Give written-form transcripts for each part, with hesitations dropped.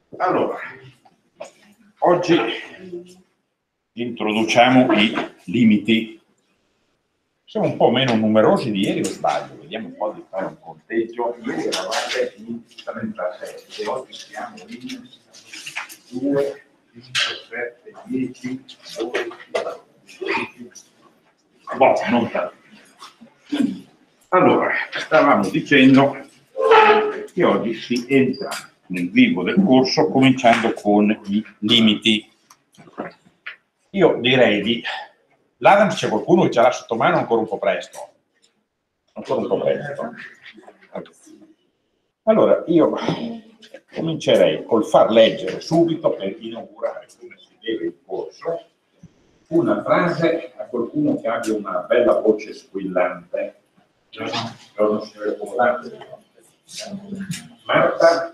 Allora, oggi introduciamo i limiti. Siamo un po' meno numerosi di ieri, o sbaglio? Vediamo un po' di fare un conteggio. Ieri eravate in 37, oggi siamo in 2, 5, 7, 10, 12, 12. Boh, non tanto. Allora, stavamo dicendo che oggi si entra nel vivo del corso cominciando con i limiti. Io direi di... L'Adams, c'è qualcuno che ce l'ha sotto mano ancora un po' presto? Ancora un po' presto. Allora, io comincerei col far leggere subito, per inaugurare come si deve il corso, una frase a qualcuno che abbia una bella voce squillante. Non si vede comodante. Marta?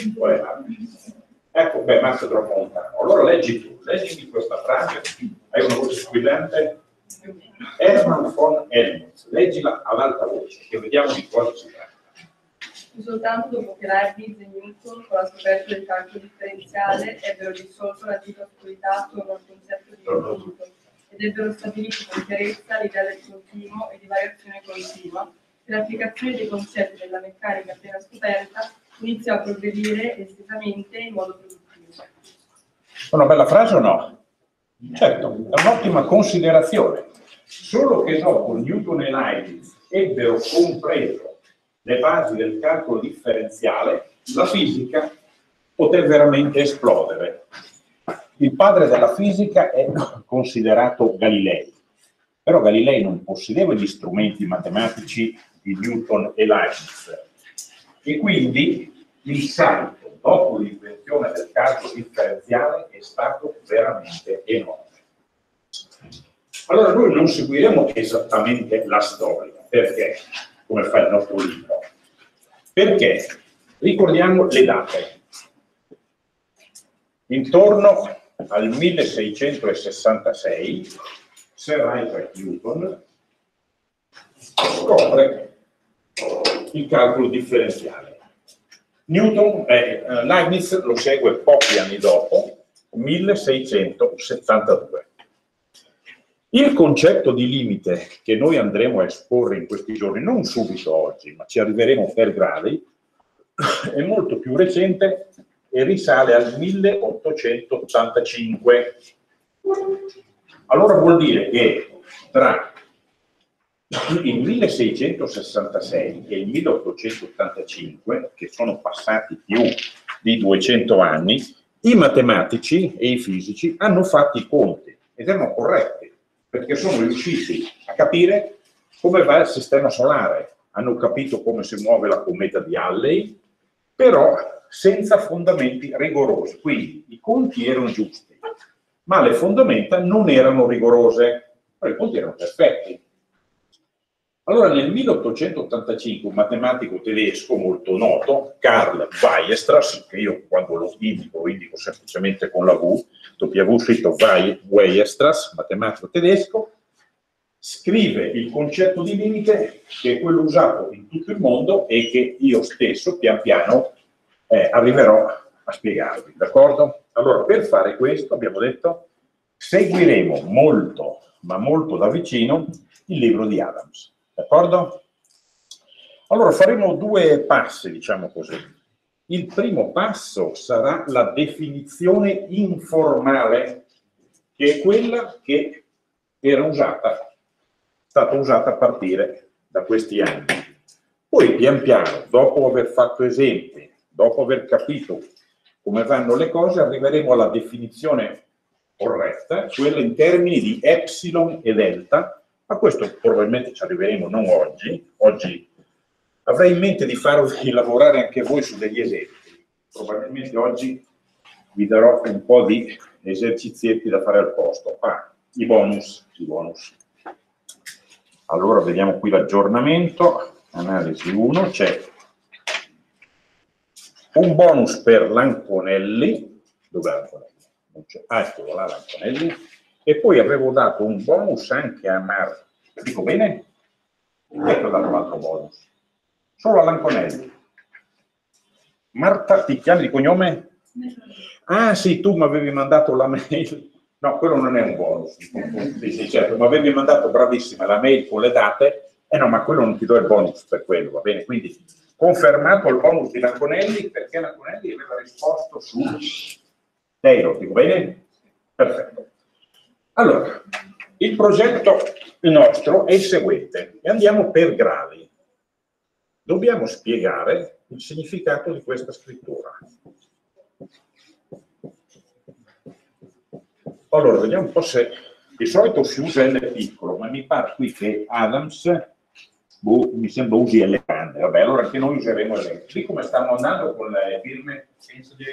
Ecco, beh, Marta troppo lontano. Allora leggi tu, leggimi questa frase. Hai una voce squillante? Hermann von Helmholtz, leggila ad alta voce, che vediamo di cosa si tratta. Soltanto dopo che Leibniz e Newton, con la scoperta del calcolo differenziale, ebbero dissolto l'antica oscurità attorno al concetto di infinito ed ebbero stabilito con chiarezza l'idea del continuo e di variazione continua, che l'applicazione dei concetti della meccanica appena scoperta iniziò a progredire estesamente in modo produttivo. Una bella frase o no? Certo, è un'ottima considerazione. Solo che dopo Newton e Leibniz ebbero compreso le basi del calcolo differenziale, la fisica poté veramente esplodere. Il padre della fisica è considerato Galilei, però Galilei non possedeva gli strumenti matematici di Newton e Leibniz, e quindi il salto dopo l'invenzione del calcolo differenziale è stato veramente enorme. Allora noi non seguiremo esattamente la storia, perché, come fa il nostro libro, perché ricordiamo le date. Intorno al 1666 Sir Isaac Newton scopre il calcolo differenziale. Leibniz lo segue pochi anni dopo, 1672. Il concetto di limite che noi andremo a esporre in questi giorni, non subito oggi, ma ci arriveremo per gradi, è molto più recente e risale al 1885. Allora vuol dire che tra il 1666 e il 1885, che sono passati più di 200 anni, i matematici e i fisici hanno fatto i conti ed erano corretti, perché sono riusciti a capire come va il sistema solare, hanno capito come si muove la cometa di Halley, però senza fondamenti rigorosi. Quindi i conti erano giusti, ma le fondamenta non erano rigorose, però i conti erano perfetti. Allora nel 1885 un matematico tedesco molto noto, Carl Weierstrass, che io quando lo indico semplicemente con la W, W scritto Weierstrass, matematico tedesco, scrive il concetto di limite, che è quello usato in tutto il mondo e che io stesso pian piano arriverò a spiegarvi, d'accordo? Allora per fare questo abbiamo detto seguiremo molto, ma molto da vicino il libro di Adams. D'accordo? Allora faremo due passi, diciamo così. Il primo passo sarà la definizione informale, che è quella che era stata usata a partire da questi anni. Poi pian piano, dopo aver fatto esempi, dopo aver capito come vanno le cose, arriveremo alla definizione corretta, quella in termini di epsilon e delta. A questo probabilmente ci arriveremo non oggi. Oggi avrei in mente di farvi lavorare anche voi su degli esempi. Probabilmente oggi vi darò un po' di esercizietti da fare al posto. I bonus. Allora vediamo qui l'aggiornamento. Analisi 1. C'è un bonus per l'Anconelli. Dov'è l'Anconelli? Eccolo là l'Anconelli. E poi avevo dato un bonus anche a Marta. Dico bene? Ecco dato un altro bonus. Solo all'Anconelli. Marta, ti chiami di cognome? Ah sì, tu mi avevi mandato la mail. No, quello non è un bonus. Sì, sì, certo, mi avevi mandato bravissima la mail con le date. No, ma quello non ti do il bonus per quello, va bene? Quindi confermato il bonus di Lanconelli perché Lanconelli aveva risposto su Taylor, dico bene? Perfetto. Allora, il progetto nostro è il seguente e andiamo per gradi. Dobbiamo spiegare il significato di questa scrittura. Allora, vediamo un po' se di solito si usa L piccolo, ma mi pare qui che Adams mi sembra usi L grande. Vabbè, allora anche noi useremo L. Qui come stanno andando con le firme? Penso di...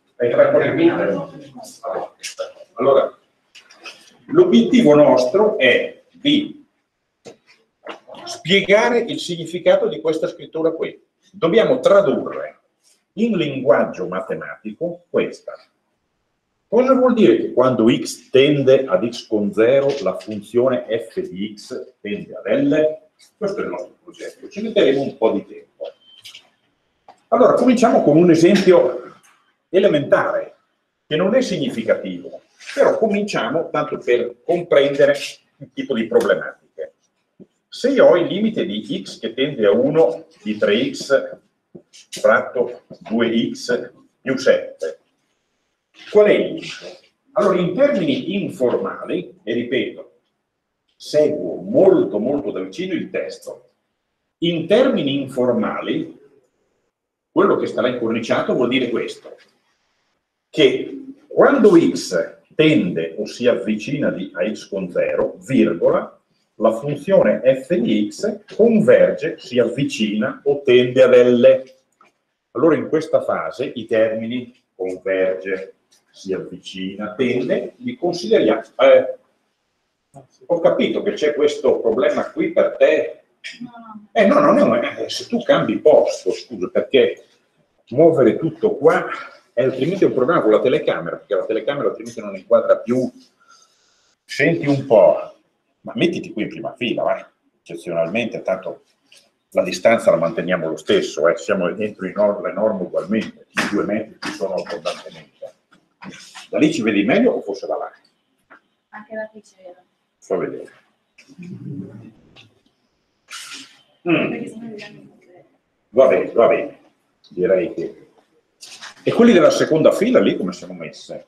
Allora, l'obiettivo nostro è di spiegare il significato di questa scrittura qui. Dobbiamo tradurre in linguaggio matematico questa. Cosa vuol dire che quando x tende ad x con 0 la funzione f di x tende ad L? Questo è il nostro progetto, ci metteremo un po' di tempo. Allora, cominciamo con un esempio elementare, che non è significativo, però cominciamo tanto per comprendere il tipo di problematiche. Se io ho il limite di x che tende a 1 di 3x fratto 2x più 7, qual è il limite? Allora, in termini informali, e ripeto, seguo molto molto da vicino il testo, in termini informali, quello che starà incorniciato vuol dire questo, che quando x tende o si avvicina a x con 0, virgola, la funzione f di x converge, si avvicina o tende ad L. Allora in questa fase i termini converge, si avvicina, tende, li consideriamo. Ho capito che c'è questo problema qui per te. No, se tu cambi posto, scusa, perché muovere tutto qua è altrimenti un problema con la telecamera, perché la telecamera altrimenti non inquadra più. Senti un po', ma mettiti qui in prima fila, va? Eccezionalmente, tanto la distanza la manteniamo lo stesso, siamo dentro le norme ugualmente, i 2 metri ci sono abbondantemente. Da lì ci vedi meglio o forse da là? Anche da qui ci vedo. Fa vedere. Va bene, direi che... E quelli della seconda fila lì come siamo messe?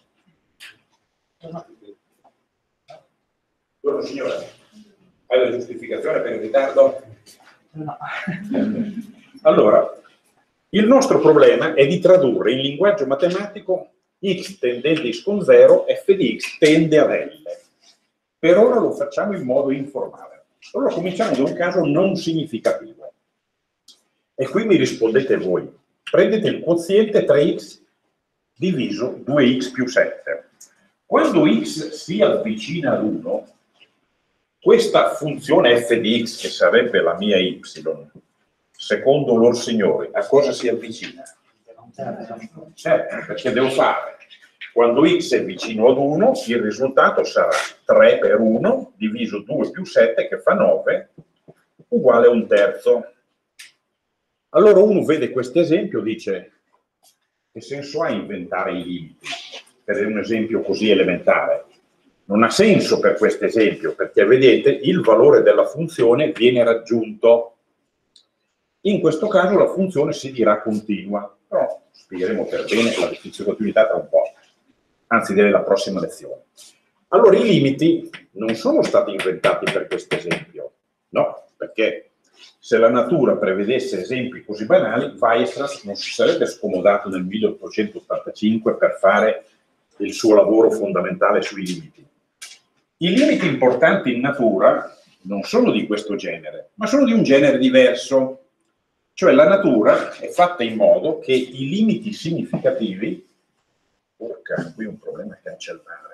Buongiorno signore, hai la giustificazione per il ritardo? No. Allora, il nostro problema è di tradurre in linguaggio matematico x tendente x con 0, f di x tende ad L. Per ora lo facciamo in modo informale. Allora cominciamo da un caso non significativo. E qui mi rispondete voi. Prendete il quoziente 3x diviso 2x più 7. Quando x si avvicina ad 1, questa funzione f di x, che sarebbe la mia y, secondo loro signori, a cosa si avvicina? Certo, perché devo fare, quando x è vicino ad 1, il risultato sarà 3 per 1 diviso 2 più 7, che fa 9, uguale a 1/3. Allora uno vede questo esempio e dice, che senso ha inventare i limiti? Per un esempio così elementare. Non ha senso per questo esempio, perché vedete, il valore della funzione viene raggiunto. In questo caso la funzione si dirà continua, però spiegheremo per bene la definizione di continuità tra un po', anzi direi la prossima lezione. Allora i limiti non sono stati inventati per questo esempio, no, perché se la natura prevedesse esempi così banali, Weierstrass non si sarebbe scomodato nel 1885 per fare il suo lavoro fondamentale sui limiti. I limiti importanti in natura non sono di questo genere, ma sono di un genere diverso. Cioè la natura è fatta in modo che i limiti significativi... Porca, qui un problema è cancellare.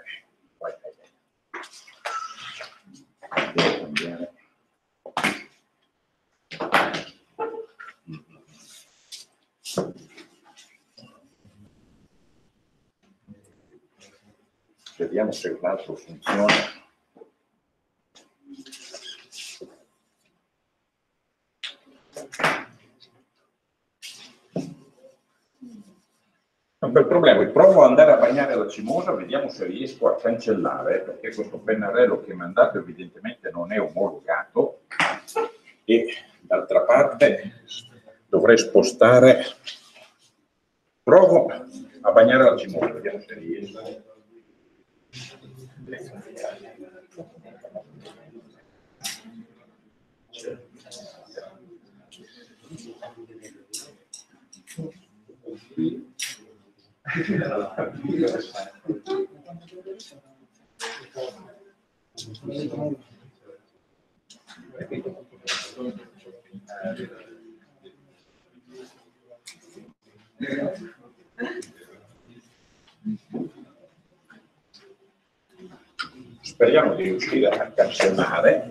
Devo cambiare. Vediamo se un altro funziona. Non c'è problema, provo ad andare a bagnare la cimosa, vediamo se riesco a cancellare, perché questo pennarello che mi ha mandato evidentemente non è omologato e d'altra parte dovrei spostare. Provo a bagnare la cimosa, vediamo se riesco. Speriamo di riuscire a cancellare.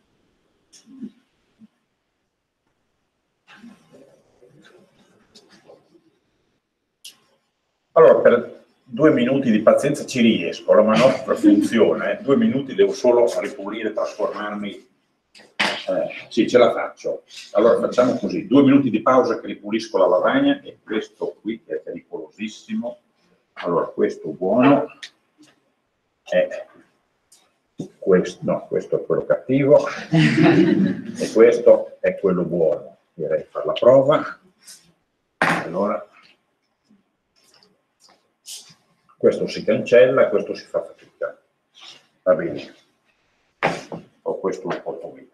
Allora, per 2 minuti di pazienza ci riesco, la manovra funziona, 2 minuti devo solo ripulire, trasformarmi. Sì, ce la faccio. Allora facciamo così, 2 minuti di pausa che ripulisco la lavagna e questo qui che è pericolosissimo. Allora, questo buono è questo, no, questo è quello cattivo e questo è quello buono. Direi fare la prova. Allora, questo si cancella, questo si fa fatica. Va bene. O questo lo porto via.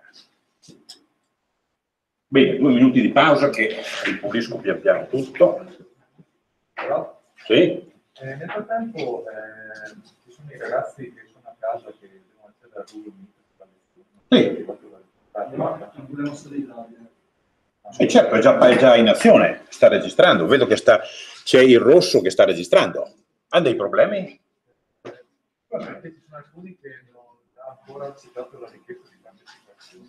Bene, 2 minuti di pausa che ripulisco pian piano tutto. Però, sì? Nel frattempo ci sono i ragazzi che sono a casa che devono accedere a Google Meet. Sì. E certo, è già in azione, sta registrando. Vedo che c'è il rosso che sta registrando. Ha dei problemi? Probabilmente ci sono alcuni che non hanno ancora accettato la richiesta di partecipazione.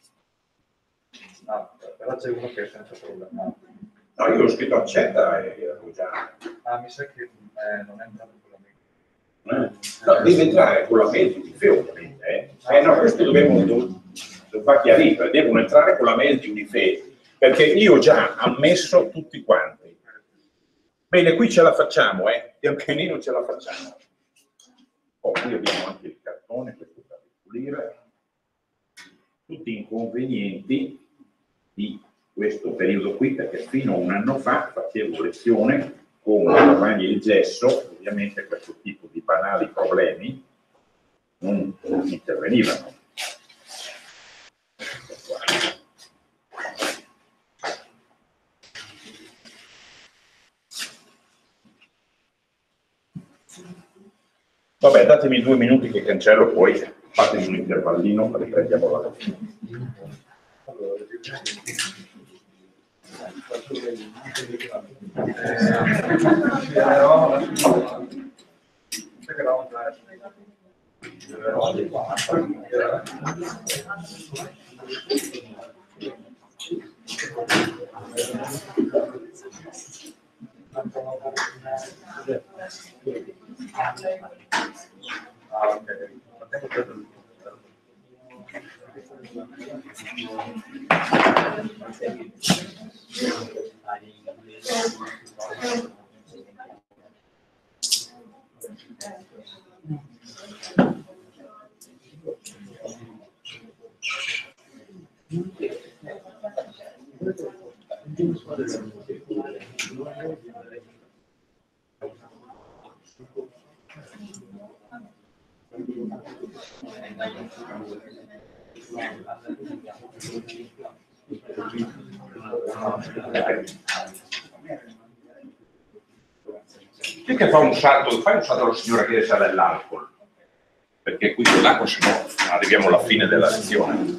No, però c'è uno che è senza problema. No, io ho scritto accetta e ero già. Ah, mi sa che non è entrato con la mail. No, deve entrare con la mail di Unife, ovviamente. No, questo va chiarito, devono entrare con la mail di Unife, perché io ho già ammesso tutti quanti. Bene, qui ce la facciamo, pian pianino ce la facciamo. Oh, qui abbiamo anche il cartone, questo da ripulire. Tutti inconvenienti di questo periodo qui, perché fino a un anno fa facevo lezione con la lavagna e il gesso, ovviamente questo tipo di banali problemi non intervenivano. Vabbè, datemi 2 minuti che cancello, poi fatemi un intervallino, riprendiamo la Chi che fa un salto? Fai un salto alla signora che sale all'alcol, perché qui con l'acqua se no arriviamo alla fine della lezione.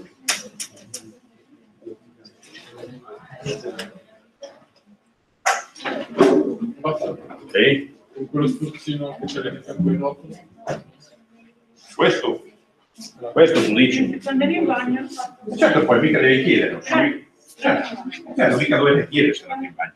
Sì? Con quello spruzzino che c'è nel campo in otto. Questo tu dici? Andare in bagno. Certo, poi mica devi chiedere, non certo, mica dovete chiedere se andate in bagno.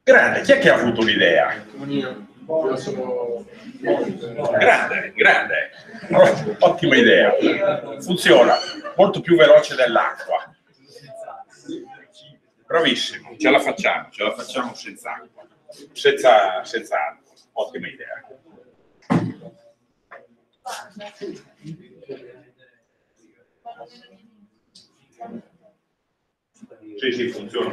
Grande, chi è che ha avuto l'idea? Io sono Grande, grande. Ottima idea. Funziona, molto più veloce dell'acqua. Bravissimo, ce la facciamo senza acqua. Senza acqua. Ottima idea. Sì, funziona.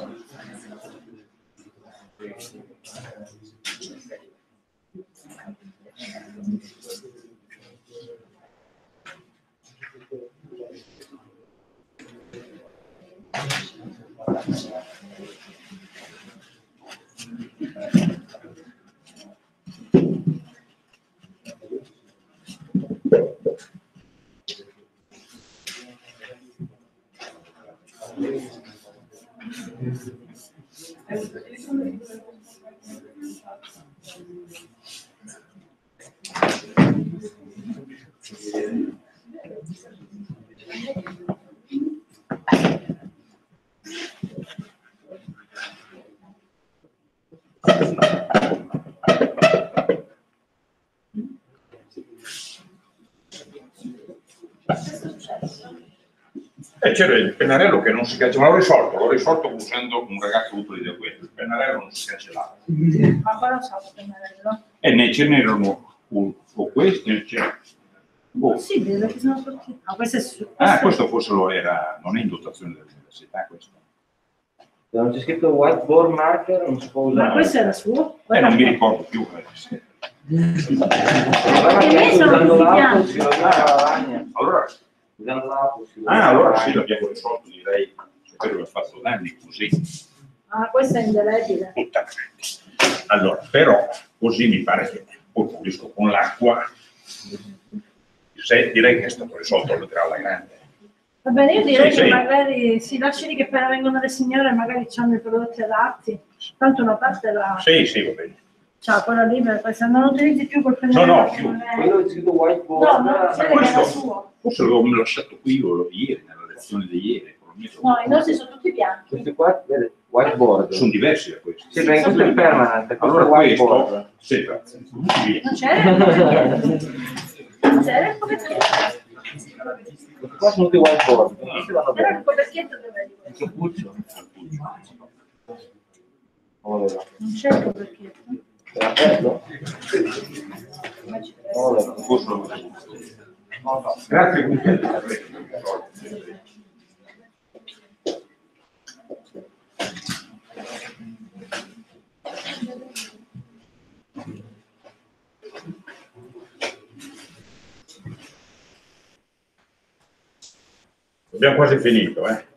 E c'era il pennarello che non si cancellava, l'ho risolto usando un ragazzo utile di questo, il pennarello non si cancellava. Ma qua non so il pennarello. E ne ce n'erano o questi, ne c'era. Possibile, perché sono tutti. Ah, questo è su. Questo forse lo era, non è in dotazione dell'università questo. Non c'è scritto whiteboard marker, non si può usare. Ma questo era suo? Non mi ricordo più. Perché me sono usando l'auto tutti si rovina la lavagna. Allora, Usando l'auto si rovina la allora lavagna. sì, l'abbiamo risolto, direi. Spero che ho fatto danni così. Ah, questo è indelebile. Allora, però così mi pare che poi pulisco con l'acqua. Direi che è stato risolto alla grande. Va bene, io direi Sì, che sì. magari si lasci lì che appena vengono le signore magari hanno i prodotti adatti. Tanto una parte la. Sì, va bene. Ciao, quella lì, perché se non lo utilizzi più col pennarello. No, più. Quello è scritto whiteboard. No, Ma che era questo, suo. forse l'avevo lasciato qui ieri, nella lezione di ieri. No, i nostri sono tutti bianchi. Questi qua, vede, whiteboard. Sono diversi da questi. Sì, perché questo è permanente, questo Allora è whiteboard. questo, sì, grazie. Via. Non c'era il coperchietto. Non c'era il coperchietto. Questi qua sono tutti whiteboard, questi vanno Però il bene. coperchietto dov'è di Il questo? cappuccio. Allora, Non c'è il coperchietto. è aperto? Allora, Grazie. Abbiamo quasi finito, eh?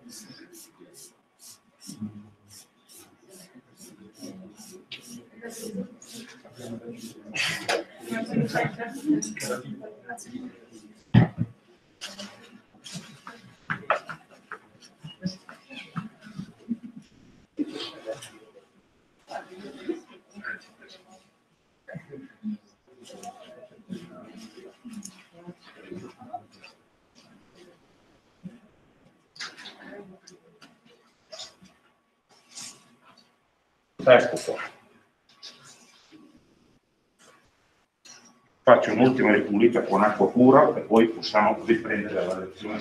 Ecco qua. Faccio un'ultima ripulita con acqua pura e poi possiamo riprendere la lezione.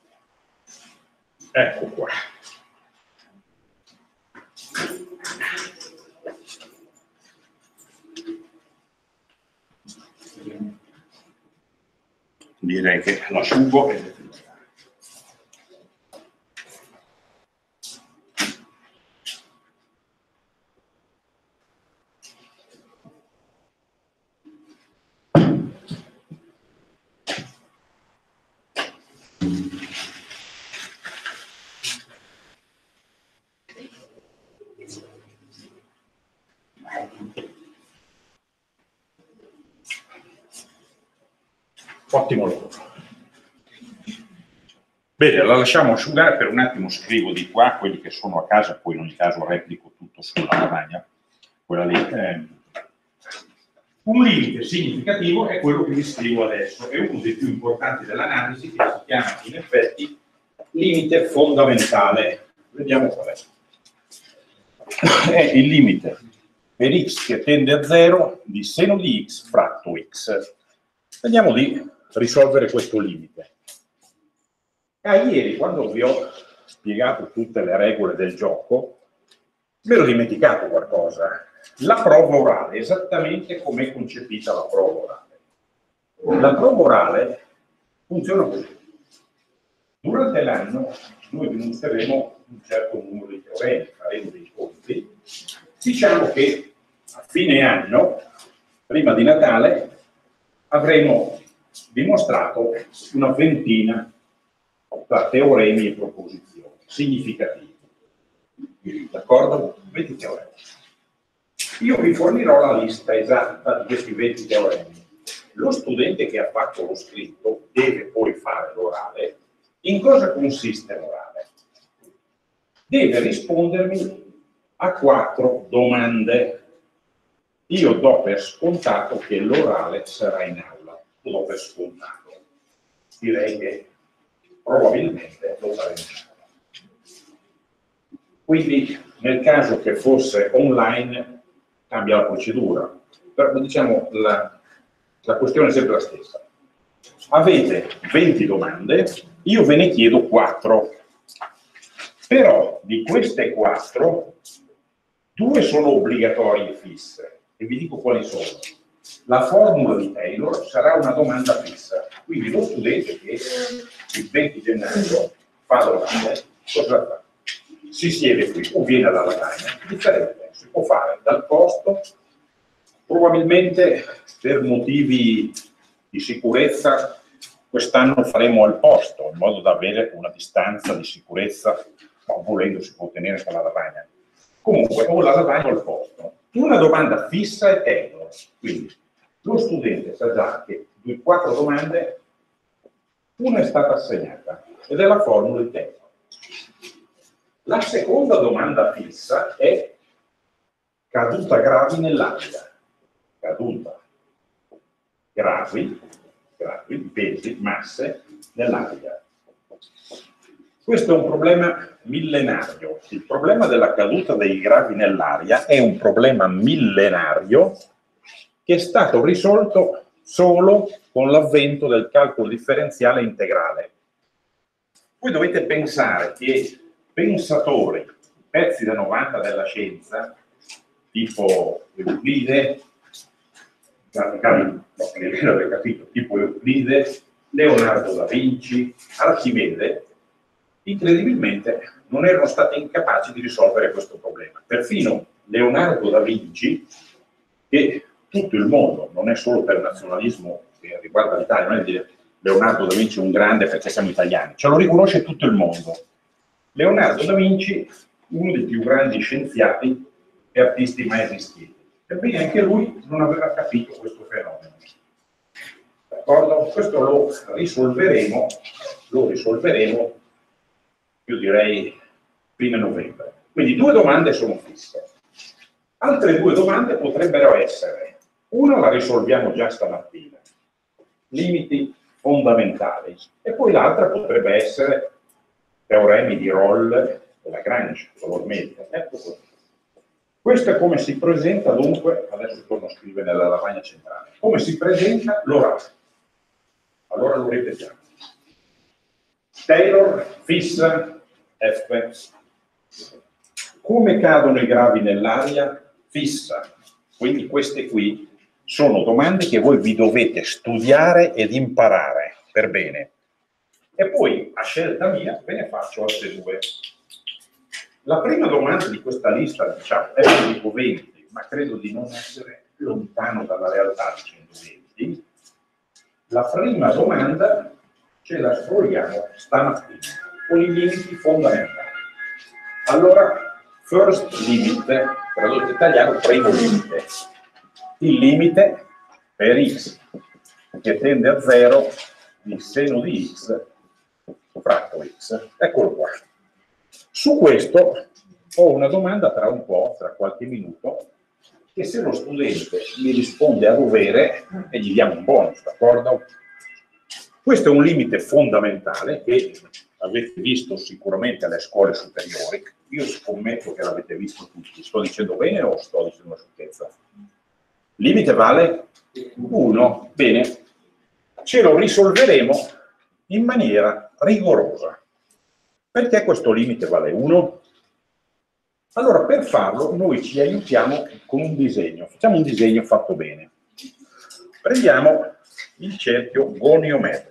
Ecco qua. direi che l'asciugo e ottimo lavoro. Bene, la lasciamo asciugare per un attimo, scrivo di qua quelli che sono a casa, poi in ogni caso replico tutto sulla lavagna. Quella lì. Un limite significativo è quello che vi scrivo adesso, è uno dei più importanti dell'analisi, che si chiama in effetti limite fondamentale. Vediamo qual è. È il limite per x che tende a 0 di seno di x fratto x. Vediamo di risolvere questo limite. Ieri, quando vi ho spiegato tutte le regole del gioco, mi ero dimenticato qualcosa. La prova orale, esattamente come è concepita la prova orale. La prova orale funziona così. Durante l'anno noi dimostreremo un certo numero di teoremi, faremo dei conti. Diciamo che a fine anno, prima di Natale, avremo dimostrato una ventina tra teoremi e proposizioni significativi. D'accordo? 20 teoremi. Io vi fornirò la lista esatta di questi 20 teoremi. Lo studente che ha fatto lo scritto deve poi fare l'orale. In cosa consiste l'orale? Deve rispondermi a 4 domande. Io do per scontato che l'orale sarà in aula. Lo do per scontato. Direi che probabilmente lo faremo in aula. Quindi, nel caso che fosse online, cambia la procedura. Però, diciamo, la questione è sempre la stessa. Avete 20 domande, io ve ne chiedo 4. Però di queste 4, 2 sono obbligatorie e fisse. E vi dico quali sono. La formula di Taylor sarà una domanda fissa. Quindi lo studente che il 20 gennaio fa l'orale, cosa fa? Si siede qui o viene alla lavagna, differente, si può fare dal posto, probabilmente per motivi di sicurezza quest'anno faremo al posto, in modo da avere una distanza di sicurezza, ma volendo si può ottenere con la lavagna. Comunque, o la lavagna o al posto. Una domanda fissa è Taylor, quindi lo studente sa già che di 4 domande, una è stata assegnata, ed è la formula di Taylor. La seconda domanda fissa è caduta gravi nell'aria. Caduta gravi, pesi, masse nell'aria. Questo è un problema millenario. Il problema della caduta dei gravi nell'aria è un problema millenario che è stato risolto solo con l'avvento del calcolo differenziale integrale. Voi dovete pensare che pensatori, pezzi da 90 della scienza, tipo Euclide, tipo Euclide, Leonardo da Vinci, Archimede, incredibilmente non erano stati incapaci di risolvere questo problema. Perfino Leonardo da Vinci, che tutto il mondo, non è solo per nazionalismo che riguarda l'Italia, non è dire Leonardo da Vinci è un grande perché siamo italiani, ce lo riconosce tutto il mondo. Leonardo da Vinci, uno dei più grandi scienziati e artisti mai esistiti. Ebbene, anche lui non aveva capito questo fenomeno. D'accordo? Questo lo risolveremo, io direi, fine novembre. Quindi 2 domande sono fisse. Altre 2 domande potrebbero essere, una la risolviamo già stamattina, limiti fondamentali, e poi l'altra potrebbe essere teoremi di Rolle e Lagrange, valor medio. Ecco così. Questo è come si presenta dunque, adesso torno a scrivere nella lavagna centrale, come si presenta l'orale. Allora lo ripetiamo. Taylor fissa F. Come cadono i gravi nell'aria? Fissa. Quindi queste qui sono domande che voi vi dovete studiare ed imparare. per bene. E poi, a scelta mia, ve ne faccio altre due. La prima domanda di questa lista, diciamo, è un tipo 20, ma credo di non essere lontano dalla realtà dicendo 20. La prima domanda ce la sforiamo stamattina, con i limiti fondamentali. Allora, first limit, tradotto in italiano, primo limite. Il limite per x che tende a 0 di seno di x fratto x. Eccolo qua. Su questo ho una domanda tra un po', tra qualche minuto, che se lo studente mi risponde a dovere e gli diamo un bonus, d'accordo? Questo è un limite fondamentale che avete visto sicuramente alle scuole superiori. Io scommetto che l'avete visto tutti. Sto dicendo bene o sto dicendo una sciocchezza? Limite vale 1. Bene, ce lo risolveremo in maniera rigorosa. Perché questo limite vale 1? Allora, per farlo, noi ci aiutiamo con un disegno. Facciamo un disegno fatto bene. Prendiamo il cerchio goniometrico.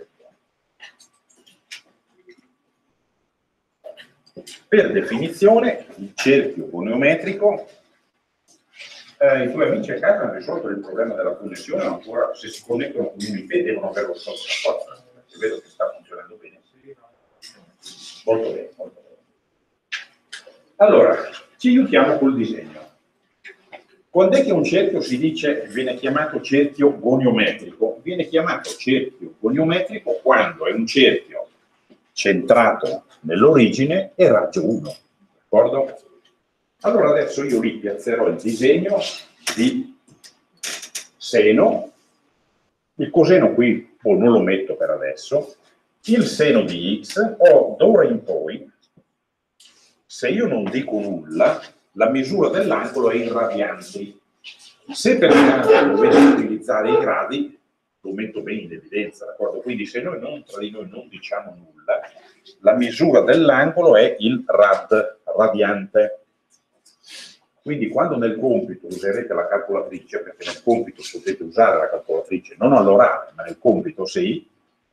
Per definizione, il cerchio goniometrico, i tuoi amici a casa hanno risolto il problema della connessione, ma ancora se si connettono con un IP devono averlo sotto la porta, perché vedo che sta funzionando bene. Molto bene, molto bene. Allora, ci aiutiamo col disegno. Quando è che un cerchio si dice, viene chiamato cerchio goniometrico? Viene chiamato cerchio goniometrico quando è un cerchio centrato nell'origine e raggio 1, d'accordo? Allora adesso io lì piazzerò il disegno di seno, il coseno qui non lo metto per adesso, il seno di x, o d'ora in poi, se io non dico nulla, la misura dell'angolo è in radianti. Se per caso dovete utilizzare i gradi, lo metto bene in evidenza, d'accordo? Quindi se noi tra di noi non diciamo nulla, la misura dell'angolo è il radiante. Quindi quando nel compito userete la calcolatrice, perché nel compito potete usare la calcolatrice, non all'orale, ma nel compito sì,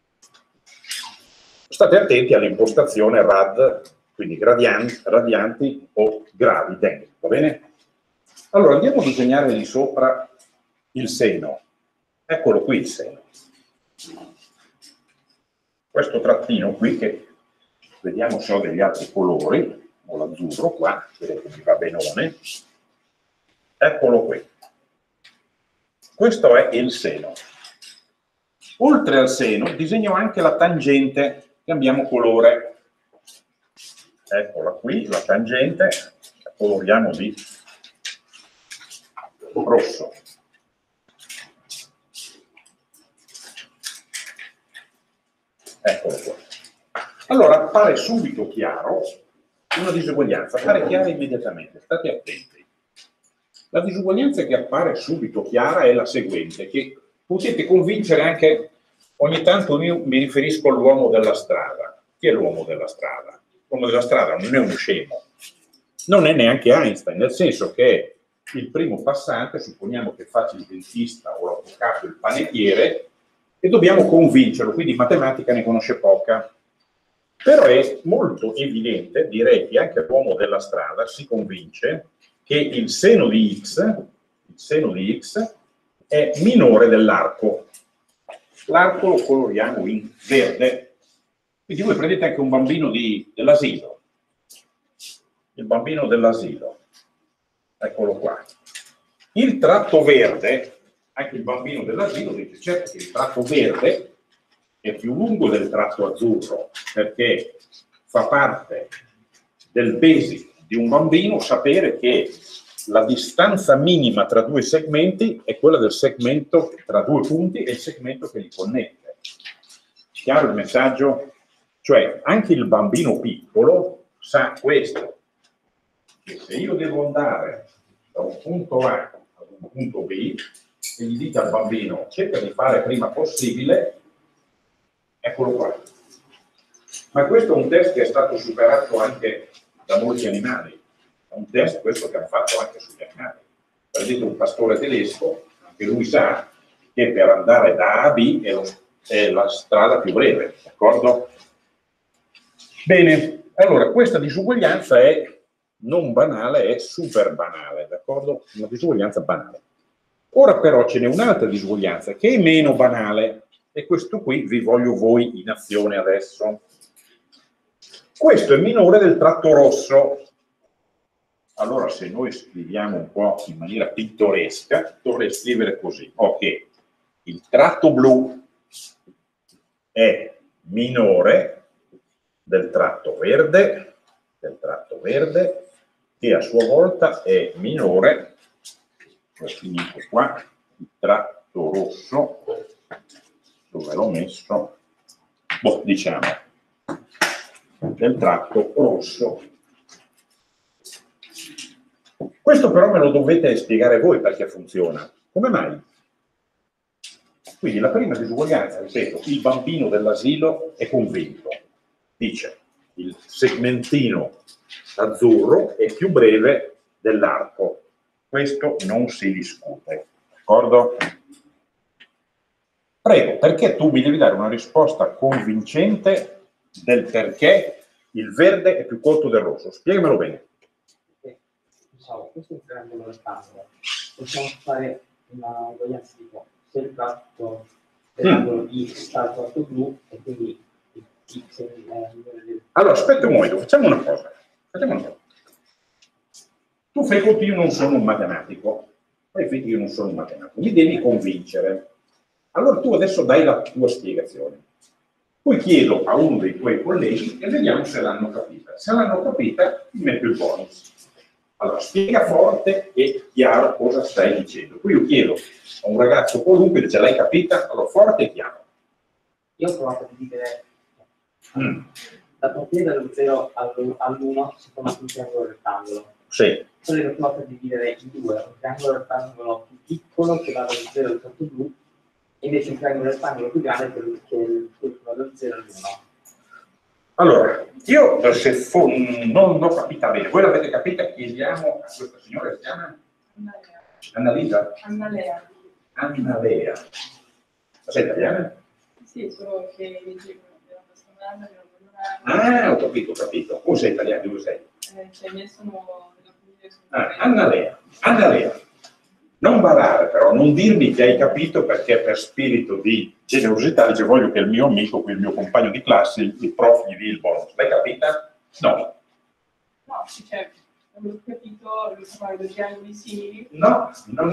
state attenti all'impostazione rad, quindi radianti o gradi dentro, va bene? Allora andiamo a disegnare di sopra il seno. Eccolo qui il seno. Questo trattino qui che vediamo se ho degli altri colori, ho l'azzurro qua, vedete che mi va benone. Eccolo qui. Questo è il seno. Oltre al seno disegno anche la tangente, cambiamo colore. Eccola qui, la tangente, la coloriamo di rosso. Eccolo qua. Allora appare subito chiaro una disuguaglianza, appare chiara immediatamente, state attenti. La disuguaglianza che appare subito chiara è la seguente, che potete convincere anche, ogni tanto io mi riferisco all'uomo della strada. Chi è l'uomo della strada? L'uomo della strada non è uno scemo, non è neanche Einstein, nel senso che è il primo passante, supponiamo che faccia il dentista o l'avvocato, il panettiere, e dobbiamo convincerlo, quindi matematica ne conosce poca. Però è molto evidente, direi che anche l'uomo della strada si convince che il seno di x è minore dell'arco. L'arco lo coloriamo in verde. Quindi voi prendete anche un bambino dell'asilo, il bambino dell'asilo, eccolo qua. Il tratto verde, anche il bambino dell'asilo dice certo che il tratto verde è più lungo del tratto azzurro, perché fa parte del basic di un bambino sapere che la distanza minima tra due segmenti è quella del segmento tra due punti e il segmento che li connette. Chiaro il messaggio? Cioè anche il bambino piccolo sa questo, che se io devo andare da un punto A ad un punto B e gli dite al bambino cerca di fare prima possibile, eccolo qua. Ma questo è un test che è stato superato anche da molti animali. È un test questo che hanno fatto anche sugli animali. Per esempio un pastore tedesco, anche lui sa che per andare da A a B è la strada più breve, d'accordo? Bene, allora questa disuguaglianza è non banale, è super banale, d'accordo? Una disuguaglianza banale. Ora però ce n'è un'altra disuguaglianza che è meno banale, e questo qui vi voglio voi in azione adesso. Questo è minore del tratto rosso. Allora, se noi scriviamo un po' in maniera pittoresca, dovrei scrivere così: ok, il tratto blu è minore del tratto verde, che a sua volta è minore, lo finisco qua, il tratto rosso, dove l'ho messo, boh, diciamo, del tratto rosso. Questo però me lo dovete spiegare voi perché funziona. Come mai? Quindi la prima disuguaglianza, ripeto, il bambino dell'asilo è convinto. Dice, il segmentino azzurro è più breve dell'arco. Questo non si discute, d'accordo? Prego, perché tu mi devi dare una risposta convincente del perché il verde è più corto del rosso? Spiegamelo bene. Questo è un triangolo rettangolo. Possiamo fare una uguaglianza tipo se il tratto dell'angolo X sta al tratto blu e quindi X è minore del... Allora, aspetta un momento, facciamo una cosa. Tu fai conto, io non sono un matematico, mi devi convincere. Allora tu adesso dai la tua spiegazione. Poi chiedo a uno dei tuoi colleghi e vediamo se l'hanno capita. Se l'hanno capita, ti metto il bonus. Allora, spiega forte e chiaro cosa stai dicendo. Poi io chiedo a un ragazzo qualunque, dice, l'hai capita? Allora, forte e chiaro. Io ho provato a dividere la partita dallo 0 all'1 si forma un triangolo rettangolo. Sì. Poi ho provato a dividere in due, un triangolo rettangolo più piccolo che va dallo 0 al tratto blu, e invece un triangolo rettangolo più grande che va dallo 0 all'1. Allora, io se non l'ho capita bene, voi l'avete capita? Chiediamo a questa signora, si chiama? Annalisa? Annalea. Annalea. Sei italiana? Sì, solo che mi dicono che era questa domanda, che non è Ah, ho capito. O sei italiana, dove sei? cioè, io sono della Annalea. Non barare però, non dirmi che hai capito, perché per spirito di generosità dice voglio che il mio amico, il mio compagno di classe, il prof gli dia il bonus. L'hai capita? No. No, cioè, avevo capito, avevo parlato di triangoli simili. No,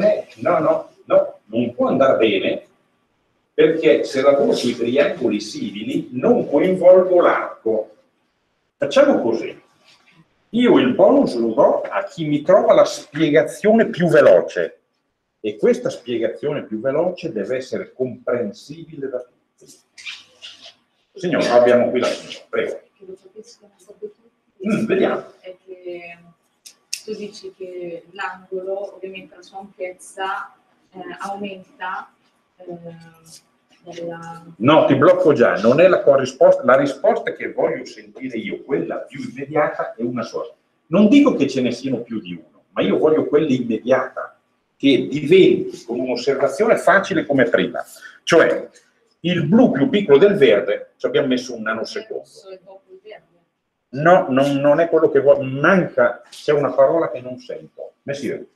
non può andare bene, perché se lavoro sui triangoli simili non coinvolgo l'arco. Facciamo così. Io il bonus lo do a chi mi trova la spiegazione più veloce. E questa spiegazione più veloce deve essere comprensibile da tutti. Signor, abbiamo qui la signora, prego. Che lo capiscono proprio tutti. Vediamo. È che tu dici che l'angolo, ovviamente la sua ampiezza aumenta della... No, ti blocco già, non è la corrisposta. La risposta che voglio sentire io, quella più immediata, è una sola. Non dico che ce ne siano più di uno, ma io voglio quella immediata, che diventi con un'osservazione facile come prima. Cioè, il blu più piccolo del verde, ci abbiamo messo un nanosecondo. No, non è quello che vuoi, manca, c'è una parola che non sento. Messire.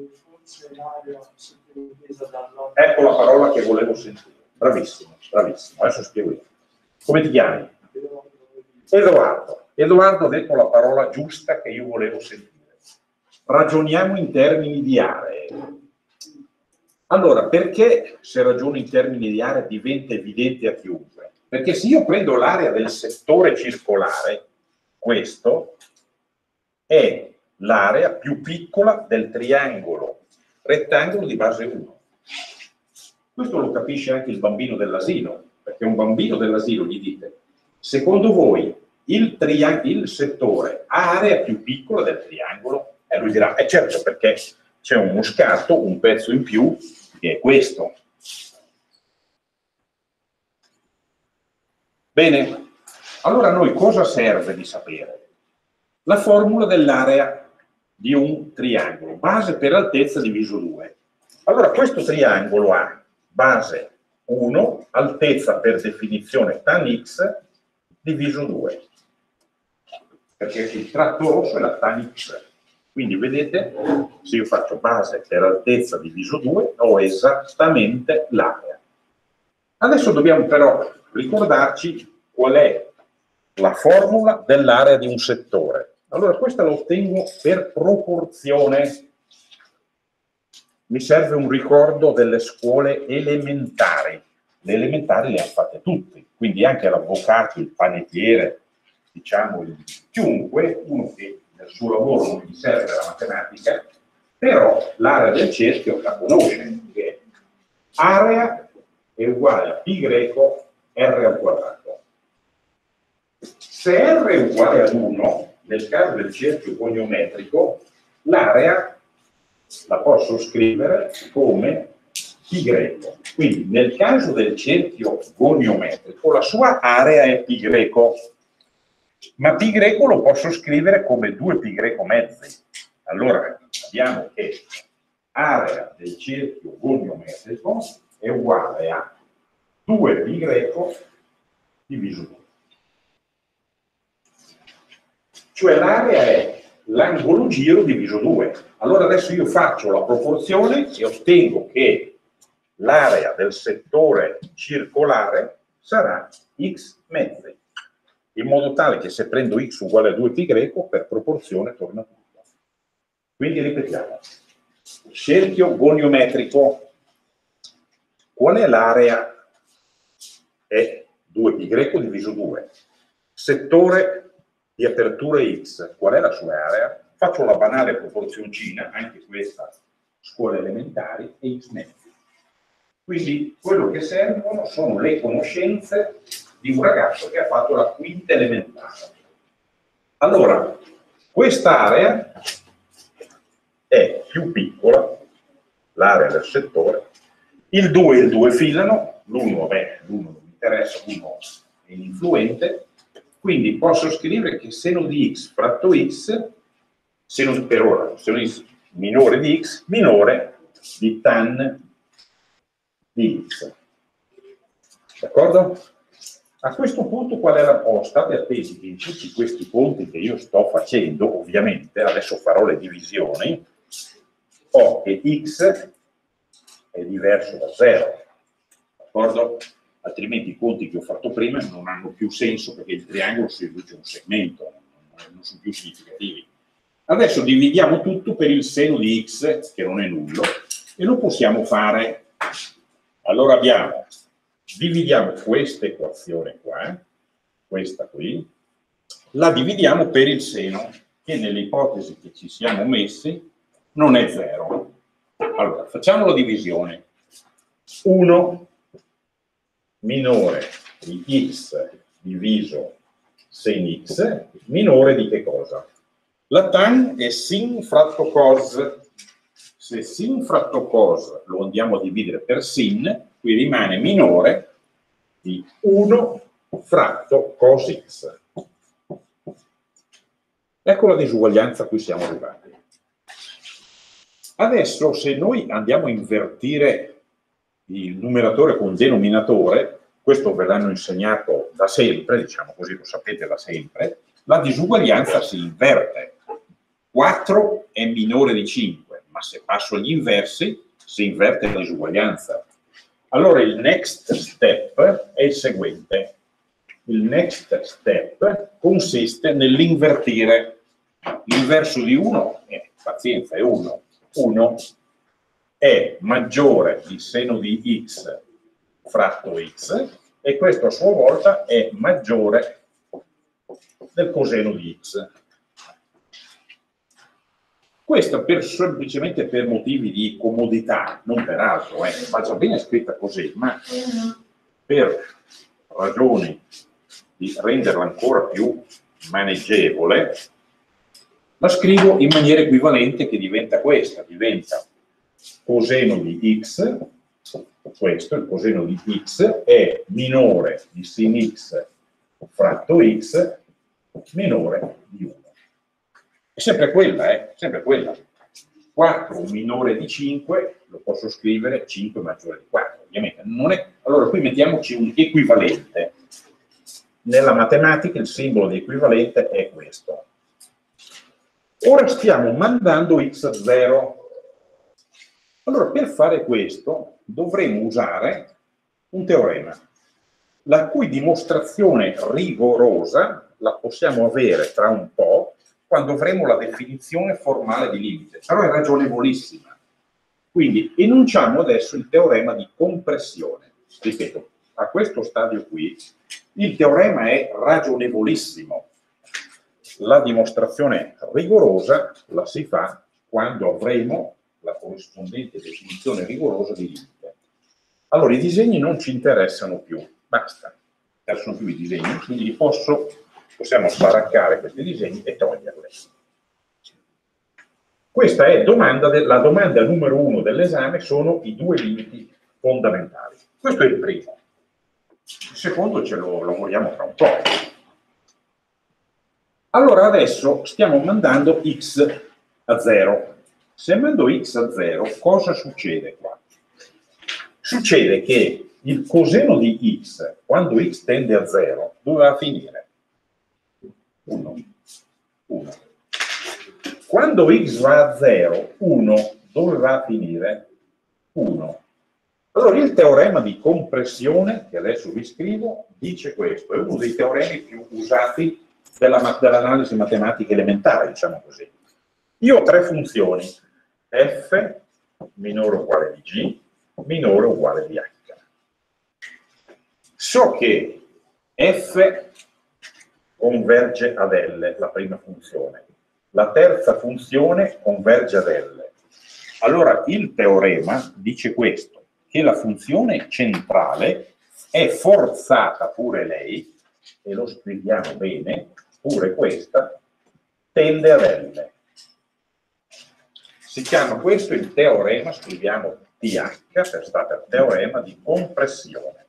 Ecco la parola che volevo sentire. Bravissimo. Adesso spiego io. Come ti chiami? Edoardo. Edoardo ha detto la parola giusta che io volevo sentire. Ragioniamo in termini di aree. Allora, perché se ragiono in termini di aree diventa evidente a chiunque? Perché se io prendo l'area del settore circolare, questo è l'area più piccola del triangolo rettangolo di base 1. Questo lo capisce anche il bambino dell'asilo, perché un bambino dell'asilo gli dite, secondo voi il settore ha area più piccola del triangolo? E lui dirà, certo, perché c'è uno scarto, un pezzo in più, che è questo. Bene, allora a noi cosa serve di sapere? La formula dell'area di un triangolo, base per altezza diviso 2. Allora questo triangolo ha base 1, altezza per definizione tan x diviso 2, perché il tratto rosso è la tan x. Quindi vedete, se io faccio base per altezza diviso 2, ho esattamente l'area. Adesso dobbiamo però ricordarci qual è la formula dell'area di un settore. Allora, questa la ottengo per proporzione. Mi serve un ricordo delle scuole elementari. Le elementari le hanno fatte tutti, quindi anche l'avvocato, il panettiere, diciamo chiunque, uno che nel suo lavoro non gli serve la matematica, però l'area del cerchio la conosce, che area è uguale a pi greco r al quadrato. Se r è uguale ad 1, nel caso del cerchio goniometrico, l'area la posso scrivere come pi greco. Quindi nel caso del cerchio goniometrico la sua area è pi greco, ma pi greco lo posso scrivere come 2 pi greco mezzi. Allora abbiamo che area del cerchio goniometrico è uguale a 2 pi greco diviso 2. Cioè l'area è l'angolo giro diviso 2. Allora adesso io faccio la proporzione e ottengo che l'area del settore circolare sarà x mezzi, in modo tale che se prendo x uguale a 2 pi greco, per proporzione torna tutto. Quindi ripetiamo. Cerchio goniometrico. Qual è l'area? È 2 pi greco diviso 2. Settore di apertura x, qual è la sua area? Faccio la banale proporzioncina, anche questa scuole elementari, e x mezzi. Quindi quello che servono sono le conoscenze di un ragazzo che ha fatto la quinta elementare. Allora, quest'area è più piccola, l'area del settore, il 2 e il 2 filano, l'uno non mi interessa, l'uno è ininfluente, quindi posso scrivere che seno di x fratto x, per ora, seno di x minore di x, minore di tan di x. D'accordo? A questo punto qual è la posta? State attenti che in tutti questi conti che io sto facendo, ovviamente, adesso farò le divisioni, ho che x è diverso da 0. D'accordo? Altrimenti i conti che ho fatto prima non hanno più senso, perché il triangolo si riduce a un segmento, non sono più significativi. Adesso dividiamo tutto per il seno di x, che non è nullo, e lo possiamo fare. Allora dividiamo questa equazione qua, questa qui, la dividiamo per il seno, che nell'ipotesi che ci siamo messi non è 0. Allora, facciamo la divisione. 1 minore di x diviso sen x, minore di che cosa? La tan è sin fratto cos. Se sin fratto cos lo andiamo a dividere per sin, qui rimane minore di 1 fratto cos x. Ecco la disuguaglianza a cui siamo arrivati. Adesso, se noi andiamo a invertire il numeratore con il denominatore, questo ve l'hanno insegnato da sempre, diciamo così, lo sapete da sempre, la disuguaglianza si inverte. 4 è minore di 5, ma se passo agli inversi si inverte la disuguaglianza. Allora il next step è il seguente. Il next step consiste nell'invertire. L'inverso di 1, pazienza, è 1. 1 è maggiore di seno di x fratto x, e questo a sua volta è maggiore del coseno di x. Questo semplicemente per motivi di comodità, non per altro, va già bene scritta così, ma per ragioni di renderla ancora più maneggevole, la scrivo in maniera equivalente, che diventa questa, diventa coseno di x, questo, il coseno di x, è minore di sin x fratto x, minore di 1. È sempre quella, sempre quella. 4 minore di 5, lo posso scrivere 5 maggiore di 4. ovviamente. Non è... Allora qui mettiamoci un equivalente. Nella matematica il simbolo di equivalente è questo. Ora stiamo mandando x a 0. Allora per fare questo dovremo usare un teorema, la cui dimostrazione rigorosa la possiamo avere tra un po', quando avremo la definizione formale di limite, però è ragionevolissima. Quindi enunciamo adesso il teorema di compressione. Ripeto, a questo stadio qui il teorema è ragionevolissimo. La dimostrazione rigorosa la si fa quando avremo la corrispondente definizione rigorosa di limite. Allora i disegni non ci interessano più, basta, non interessano più i disegni, quindi possiamo sbaraccare questi disegni e toglierli. Questa è la domanda numero 1 dell'esame, sono i due limiti fondamentali. Questo è il primo. Il secondo ce lo lavoriamo tra un po'. Allora adesso stiamo mandando x a 0. Se mando x a 0, cosa succede qua? Succede che il coseno di x, quando x tende a 0, dove va a finire? 1. Quando x va a 0, 1, dove va a finire? 1. Allora il teorema di compressione, che adesso vi scrivo, dice questo, è uno dei teoremi più usati dell'analisi matematica elementare, diciamo così. Io ho tre funzioni, f minore o uguale di g, minore o uguale di h. So che f converge ad L, la prima funzione. La terza funzione converge ad L. Allora il teorema dice questo, che la funzione centrale è forzata pure lei, e lo scriviamo bene, pure questa, tende ad L. Si chiama questo il teorema, scriviamo TH, sta per teorema di compressione.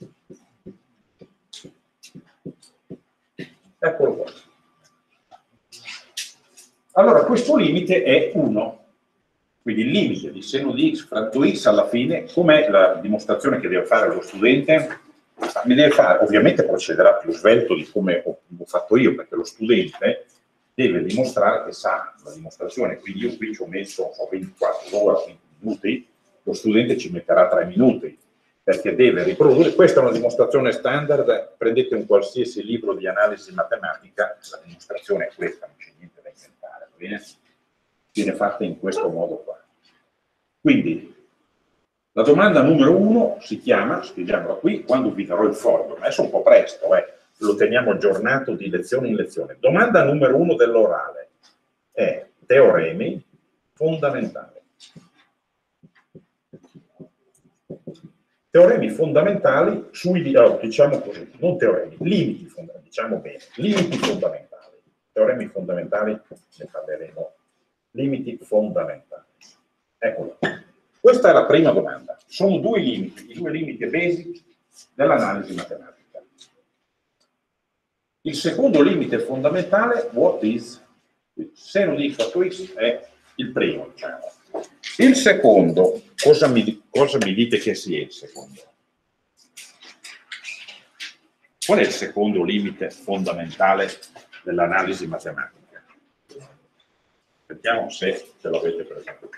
Eccolo qua. Allora questo limite è 1, quindi il limite di seno di x fratto x alla fine, com'è la dimostrazione che deve fare lo studente? Mi deve fare, ovviamente procederà più svelto di come ho fatto io, perché lo studente deve dimostrare che sa la dimostrazione, quindi io qui ci ho messo 24 ore, 20 minuti, lo studente ci metterà 3 minuti, perché deve riprodurre. Questa è una dimostrazione standard, prendete un qualsiasi libro di analisi matematica, la dimostrazione è questa, non c'è niente da inventare, va bene? Viene fatta in questo modo qua. Quindi, la domanda numero 1 si chiama, scriviamola qui, quando vi darò il foglio, ma adesso è un po' presto, lo teniamo aggiornato di lezione in lezione. Domanda numero 1 dell'orale è teoremi fondamentali. Teoremi fondamentali sui, diciamo così, non teoremi, limiti fondamentali, diciamo bene, limiti fondamentali. Teoremi fondamentali, ne parleremo, limiti fondamentali. Eccolo. Questa è la prima domanda. Sono due limiti, i due limiti basic dell'analisi matematica. Il secondo limite fondamentale, what is? Seno di x fatto x è il primo, diciamo. Il secondo, cosa mi dite che sia il secondo? Qual è il secondo limite fondamentale dell'analisi matematica? Vediamo se ce l'avete presente.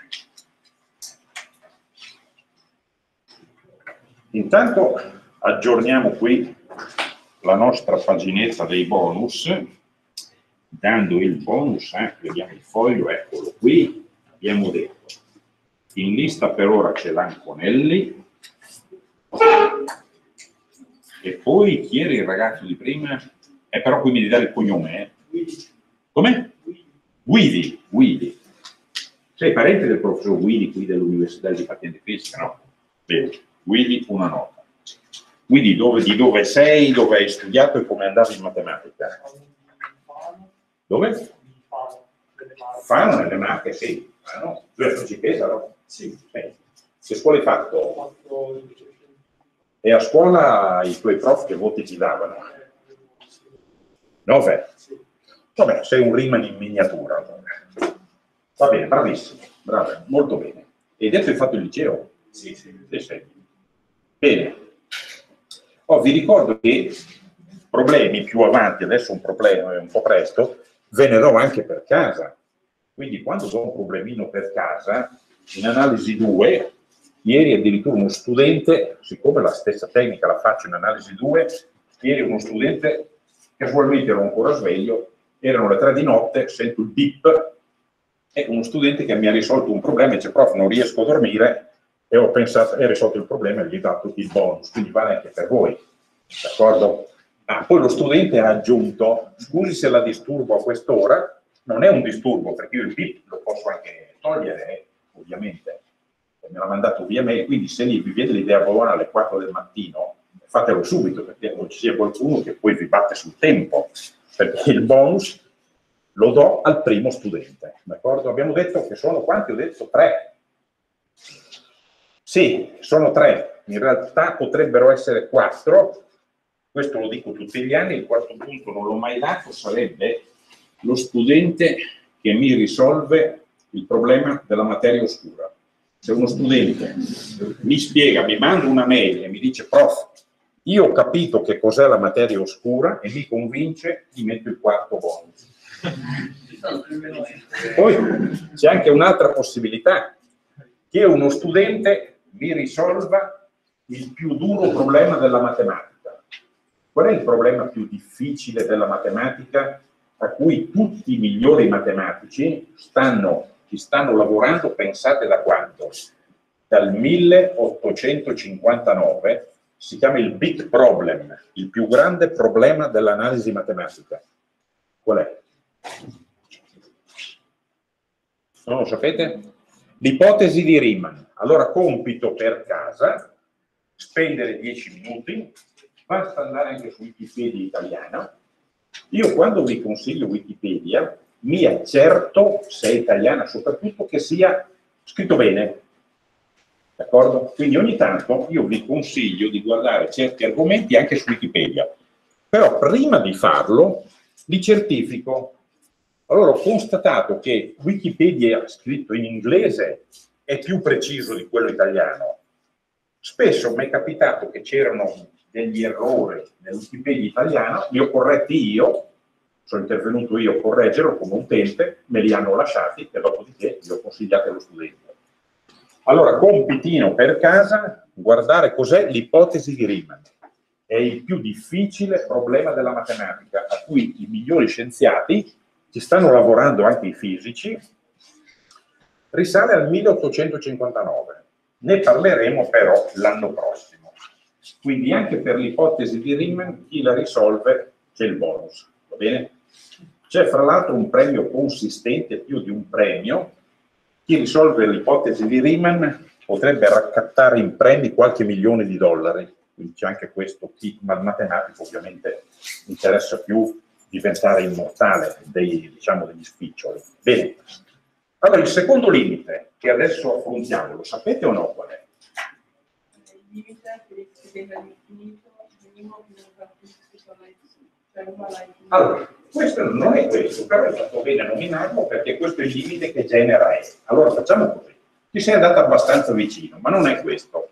Intanto aggiorniamo qui la nostra paginetta dei bonus, dando il bonus, vediamo il foglio, eccolo qui, abbiamo detto, in lista per ora c'è l'Anconelli, e poi chi era il ragazzo di prima? Però qui mi devi dare il cognome, Come? Guidi. Sei parente del professor Guidi qui dell'Università di Patente Fisica, no? Bene, Guidi una nota. Quindi di dove sei, dove hai studiato e come andavi in matematica? Dove? Fano nelle Marche, sì. No? Tu hai fatto Pesaro? Sì. Che scuola hai fatto? E a scuola i tuoi prof che voti ti davano? 9? Vabbè, sei un Riemann in miniatura. Allora. Va bene, bravissimo. Bravo, molto bene. E adesso hai fatto il liceo? Sì. Bene. Vi ricordo che problemi più avanti, adesso un problema è un po' presto, ve ne do anche per casa. Quindi quando do un problemino per casa, in analisi 2, ieri addirittura uno studente, siccome la stessa tecnica la faccio in analisi 2, ieri uno studente, casualmente ero ancora sveglio, erano le 3 di notte, sento il beep, e uno studente che mi ha risolto un problema e dice: prof, non riesco a dormire, e ho pensato, e risolto il problema e gli ho dato il bonus, quindi vale anche per voi, d'accordo? Poi lo studente ha aggiunto: scusi se la disturbo a quest'ora. Non è un disturbo, perché io il beep lo posso anche togliere, ovviamente, me l'ha mandato via mail, quindi se vi viene l'idea buona alle 4 del mattino, fatelo subito, perché non ci sia qualcuno che poi vi batte sul tempo, perché il bonus lo do al primo studente, d'accordo? Abbiamo detto che sono quanti? Ho detto 3. Sì, sono 3, in realtà potrebbero essere 4, questo lo dico tutti gli anni. Il quarto punto non l'ho mai dato, sarebbe lo studente che mi risolve il problema della materia oscura. Se uno studente mi spiega, mi manda una mail e mi dice: prof, io ho capito che cos'è la materia oscura, e mi convince, gli metto il quarto bonus. Poi c'è anche un'altra possibilità, che uno studente mi risolva il più duro problema della matematica. Qual è il problema più difficile della matematica a cui tutti i migliori matematici ci stanno lavorando, pensate da quanto? Dal 1859, si chiama il big problem, il più grande problema dell'analisi matematica. Qual è? Non lo sapete? L'ipotesi di Riemann. Allora, compito per casa, spendere 10 minuti, basta andare anche su Wikipedia italiana. Io quando vi consiglio Wikipedia mi accerto, se è italiana soprattutto, che sia scritto bene, d'accordo? Quindi ogni tanto io vi consiglio di guardare certi argomenti anche su Wikipedia, però prima di farlo li certifico. Allora ho constatato che Wikipedia scritto in inglese è più preciso di quello italiano. Spesso mi è capitato che c'erano degli errori nel Wikipedia italiano, li ho corretti io, sono intervenuto io a correggerlo come utente, me li hanno lasciati e dopodiché li ho consigliati allo studente. Allora, compitino per casa, guardare cos'è l'ipotesi di Riemann. È il più difficile problema della matematica, a cui i migliori scienziati ci stanno lavorando, anche i fisici. Risale al 1859. Ne parleremo però l'anno prossimo. Quindi anche per l'ipotesi di Riemann, chi la risolve c'è il bonus, va bene? C'è fra l'altro un premio consistente, più di un premio. Chi risolve l'ipotesi di Riemann potrebbe raccattare in premi qualche milione di dollari, quindi c'è anche questo. Chi al matematico ovviamente interessa più diventare immortale degli spiccioli. Bene, allora il secondo limite che adesso affrontiamo, lo sapete o no qual è? Il limite che si deve all'infinito di uno che non capisce cioè uguale all'infinito. Allora, questo non è questo, però è fatto bene a nominarlo perché questo è il limite che genera E. Allora facciamo così. Ci sei andato abbastanza vicino, ma non è questo.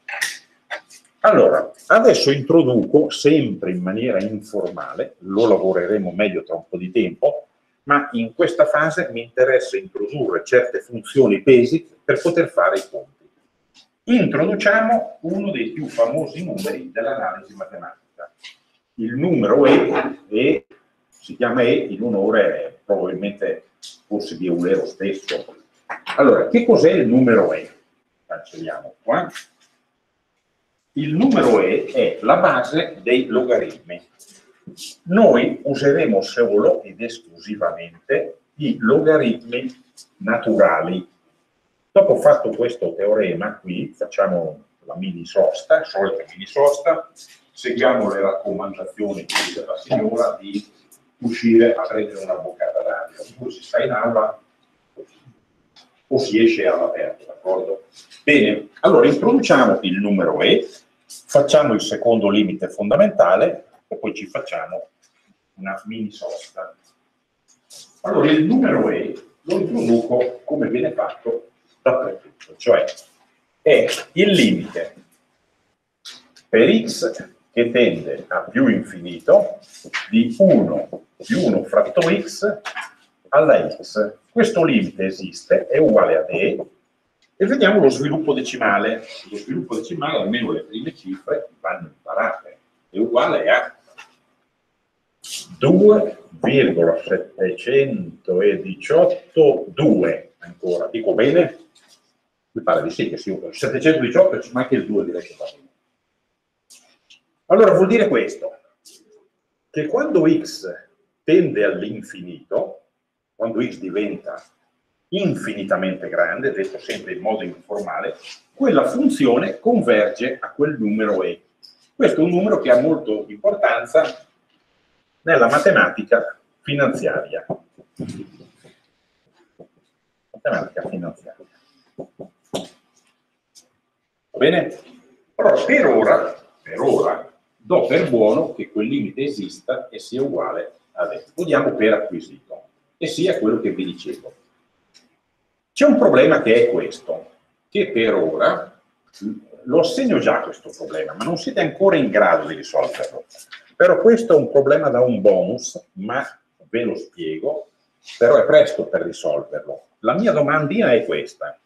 Allora, adesso introduco sempre in maniera informale, lo lavoreremo meglio tra un po' di tempo, ma in questa fase mi interessa introdurre certe funzioni basic per poter fare i conti. Introduciamo uno dei più famosi numeri dell'analisi matematica. Il numero E, si chiama E, in onore probabilmente forse di Eulero stesso. Allora, che cos'è il numero E? Cancelliamo qua. Il numero E è la base dei logaritmi. Noi useremo solo ed esclusivamente i logaritmi naturali. Dopo fatto questo teorema, qui facciamo la mini sosta, solita mini sosta, seguiamo le raccomandazioni della signora di uscire a prendere una boccata d'aria. O si sta in aula o si esce all'aperto, d'accordo? Bene, allora introduciamo il numero E, facciamo il secondo limite fondamentale e poi ci facciamo una mini sosta. Allora il numero E lo introduco come viene fatto dappertutto, cioè è il limite per x che tende a più infinito di 1 più 1 fratto x alla x. Questo limite esiste, è uguale a d, e vediamo lo sviluppo decimale. Lo sviluppo decimale, almeno le prime cifre, vanno imparate. È uguale a 2,718,2 ancora, dico bene? Mi pare di sì, che sia 718, ci manca il 2, direi che va bene. Allora vuol dire questo, che quando x tende all'infinito, quando x diventa infinitamente grande, detto sempre in modo informale, quella funzione converge a quel numero e. Questo è un numero che ha molta importanza nella matematica finanziaria. Matematica finanziaria. Va bene? Allora, per ora, do per buono che quel limite esista e sia uguale a d. Lo diamo per acquisito e sia quello che vi dicevo. C'è un problema che è questo, che per ora, lo assegno già questo problema, ma non siete ancora in grado di risolverlo. Però questo è un problema da un bonus, ma ve lo spiego, però è presto per risolverlo. La mia domandina è questa.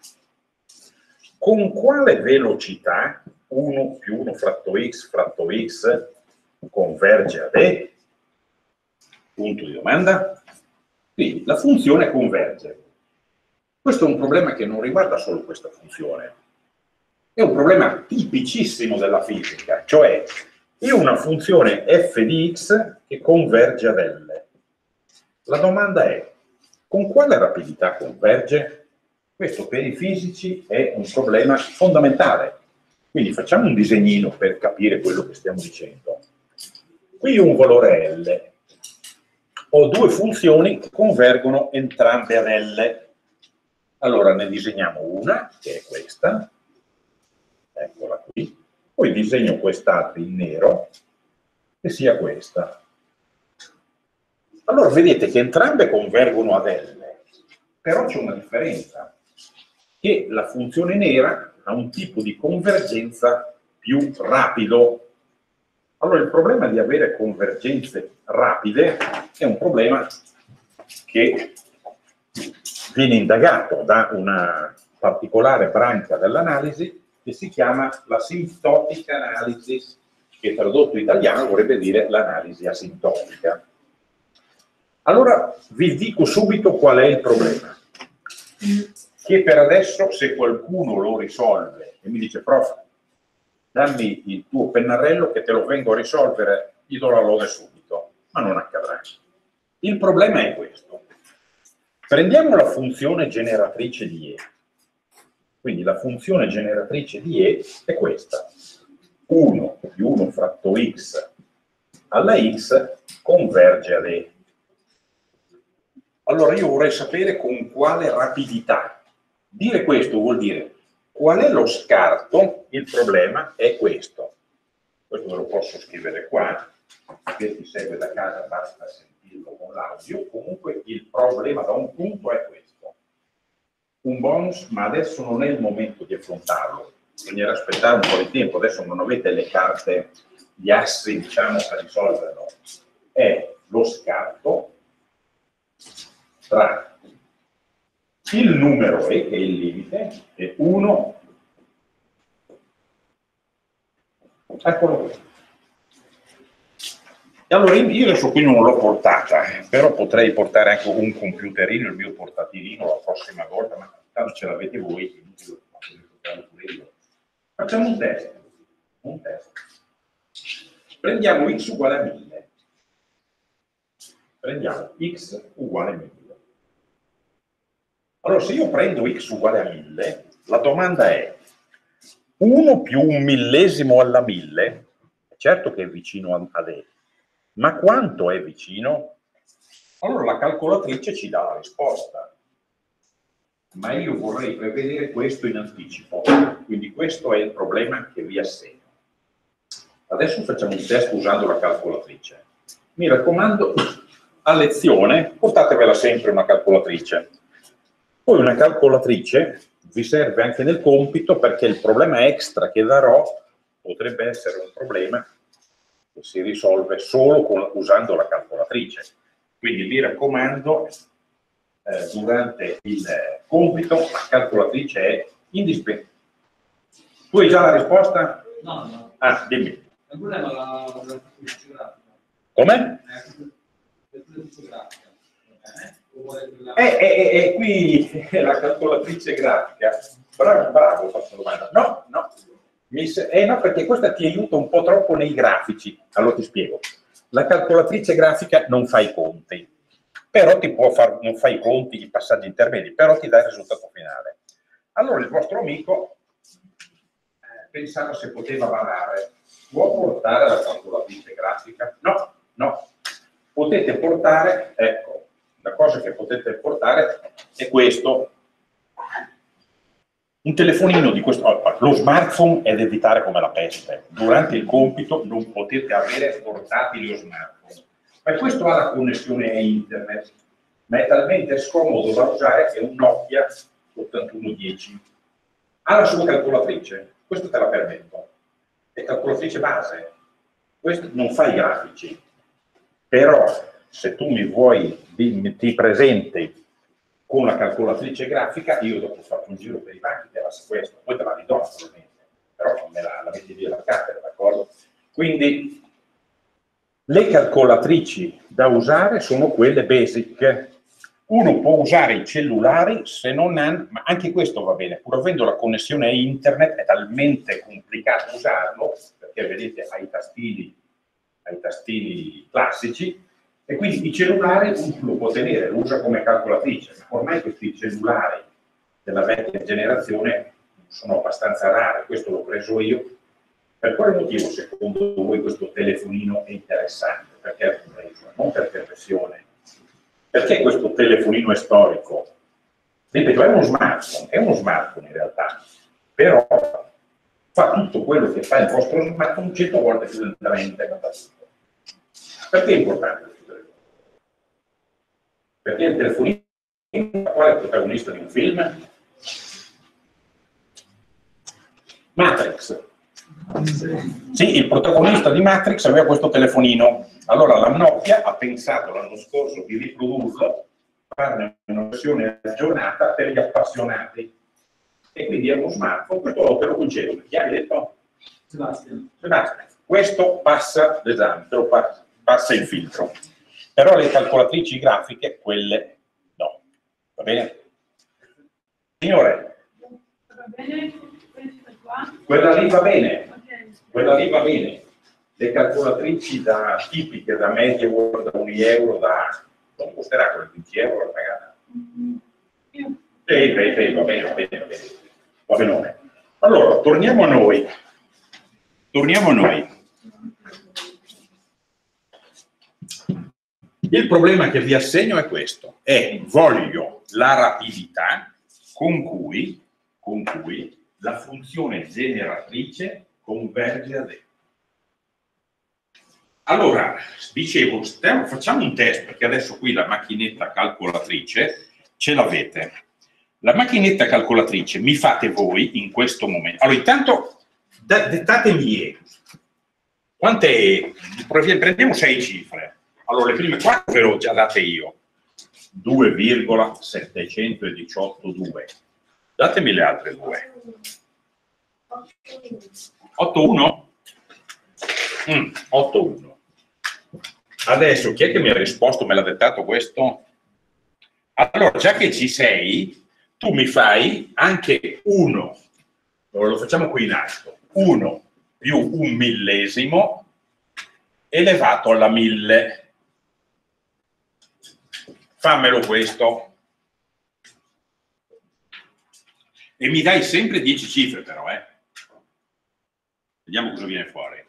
Con quale velocità 1 più 1 fratto x converge a d? Punto di domanda. Quindi la funzione converge. Questo è un problema che non riguarda solo questa funzione, è un problema tipicissimo della fisica, cioè io ho una funzione f di x che converge ad L. La domanda è, con quale rapidità converge? Questo per i fisici è un problema fondamentale. Quindi facciamo un disegnino per capire quello che stiamo dicendo. Qui ho un valore L. Ho due funzioni che convergono entrambe ad L. Allora ne disegniamo una, che è questa, eccola qui, poi disegno quest'altra in nero, che sia questa. Allora vedete che entrambe convergono ad L, però c'è una differenza, che la funzione nera ha un tipo di convergenza più rapido. Allora il problema di avere convergenze rapide è un problema che viene indagato da una particolare branca dell'analisi che si chiama la symptotic analysis, che tradotto in italiano vorrebbe dire l'analisi asintotica. Allora vi dico subito qual è il problema, che per adesso se qualcuno lo risolve e mi dice prof, dammi il tuo pennarello che te lo vengo a risolvere, gli do la lode subito, ma non accadrà. Il problema è questo. Prendiamo la funzione generatrice di E. Quindi la funzione generatrice di E è questa. 1 più 1 fratto x alla x converge ad E. Allora io vorrei sapere con quale rapidità. Dire questo vuol dire qual è lo scarto, il problema è questo. Questo ve lo posso scrivere qua, per chi segue da casa basta sentirlo con l'audio. Comunque il problema da un punto è questo. Un bonus, ma adesso non è il momento di affrontarlo. Bisognerà aspettare un po' di tempo, adesso non avete le carte, gli assi, diciamo, per risolverlo. È lo scarto tra il numero E, che è il limite, e 1, eccolo qui. E allora io adesso qui non l'ho portata, però potrei portare anche un computerino, il mio portatilino la prossima volta, ma tanto ce l'avete voi, facciamo un test. Prendiamo x uguale a 1000. Prendiamo x uguale a 1000. Allora, se io prendo x uguale a 1000, la domanda è 1 più 1 millesimo alla 1000, certo che è vicino ad E, ma quanto è vicino? Allora la calcolatrice ci dà la risposta, ma io vorrei prevedere questo in anticipo, quindi questo è il problema che vi assegno. Adesso facciamo un test usando la calcolatrice. Mi raccomando, a lezione portatevela sempre una calcolatrice. Poi una calcolatrice vi serve anche nel compito perché il problema extra che darò potrebbe essere un problema che si risolve solo usando la calcolatrice. Quindi mi raccomando, durante il compito la calcolatrice è indispensabile. Tu hai già la risposta? No, no. Ah, dimmi. Il problema è la calcolatrice grafica. Come? Qui la calcolatrice grafica. Bravo, ho fatto domanda. No, no. No, perché questa ti aiuta un po' troppo nei grafici. Allora ti spiego. La calcolatrice grafica non fa i conti, però ti può fare, non fa i conti, i passaggi intermedi, però ti dà il risultato finale. Allora il vostro amico pensava se poteva varare. Può portare la calcolatrice grafica? No, no. Potete portare, ecco, la cosa che potete portare è questo. Un telefonino di questo, lo smartphone è da evitare come la peste. Durante il compito non potete avere portati lo smartphone. Ma questo ha la connessione a internet, ma è talmente scomodo da usare che è un Nokia 8110. Ha la sua calcolatrice, questo te la permetto. È calcolatrice base. Questo non fa i grafici. Però se tu ti presenti con la calcolatrice grafica, io dopo faccio un giro per i banchi e te la sequestro, poi te la ridò naturalmente, però me la metti via la cattedra, d'accordo? Quindi le calcolatrici da usare sono quelle basic. Uno può usare i cellulari se non hanno, ma anche questo va bene, pur avendo la connessione a internet è talmente complicato usarlo, perché vedete ha i tastini classici, e quindi i cellulari uno lo può tenere, lo usa come calcolatrice, ma ormai questi cellulari della vecchia generazione sono abbastanza rari, questo l'ho preso io. Per quale motivo secondo voi questo telefonino è interessante? Perché l'ho preso? Non per perfezione. Perché questo telefonino è storico? Ripeto, è uno smartphone in realtà, però fa tutto quello che fa il vostro smartphone 100 volte più lentamente. Perché è importante? Perché il telefonino qual è il protagonista di un film? Matrix. Sì, il protagonista di Matrix aveva questo telefonino. Allora la Nokia ha pensato l'anno scorso di riprodurlo, farne una versione aggiornata per gli appassionati. E quindi è uno smartphone, questo te lo concedo. Chi ha detto? Sebastian. Questo passa l'esame, passa il filtro. Però le calcolatrici grafiche, quelle no. Va bene? Signore? Va bene? Questa qua? Quella lì va bene. Ok. Quella lì va bene. Le calcolatrici tipiche da MediaWorld, da 1 euro, non costerà quelle 20 euro la pagata. Va bene. Va bene. Allora, torniamo a noi. Il problema che vi assegno è questo, voglio la rapidità con cui la funzione generatrice converge a D. Allora, dicevo, facciamo un test, perché adesso qui la macchinetta calcolatrice ce l'avete. La macchinetta calcolatrice mi fate voi in questo momento. Allora, intanto, dettatemi quante, prendiamo 6 cifre. Allora, le prime 4 ve le ho già date io. 2,718,2. Datemi le altre 2. 8,1? 8,1. Adesso, chi è che mi ha risposto, me l'ha dettato questo? Allora, già che ci sei, tu mi fai anche 1. Lo facciamo qui in alto. 1 più 1 millesimo elevato alla 1000. Fammelo questo. E mi dai sempre 10 cifre però, Vediamo cosa viene fuori.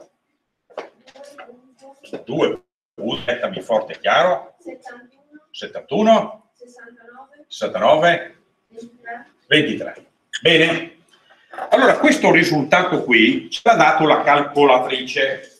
2, mettami forte e chiaro. 71, 69, 23. Bene. Allora, questo risultato qui ci ha dato la calcolatrice.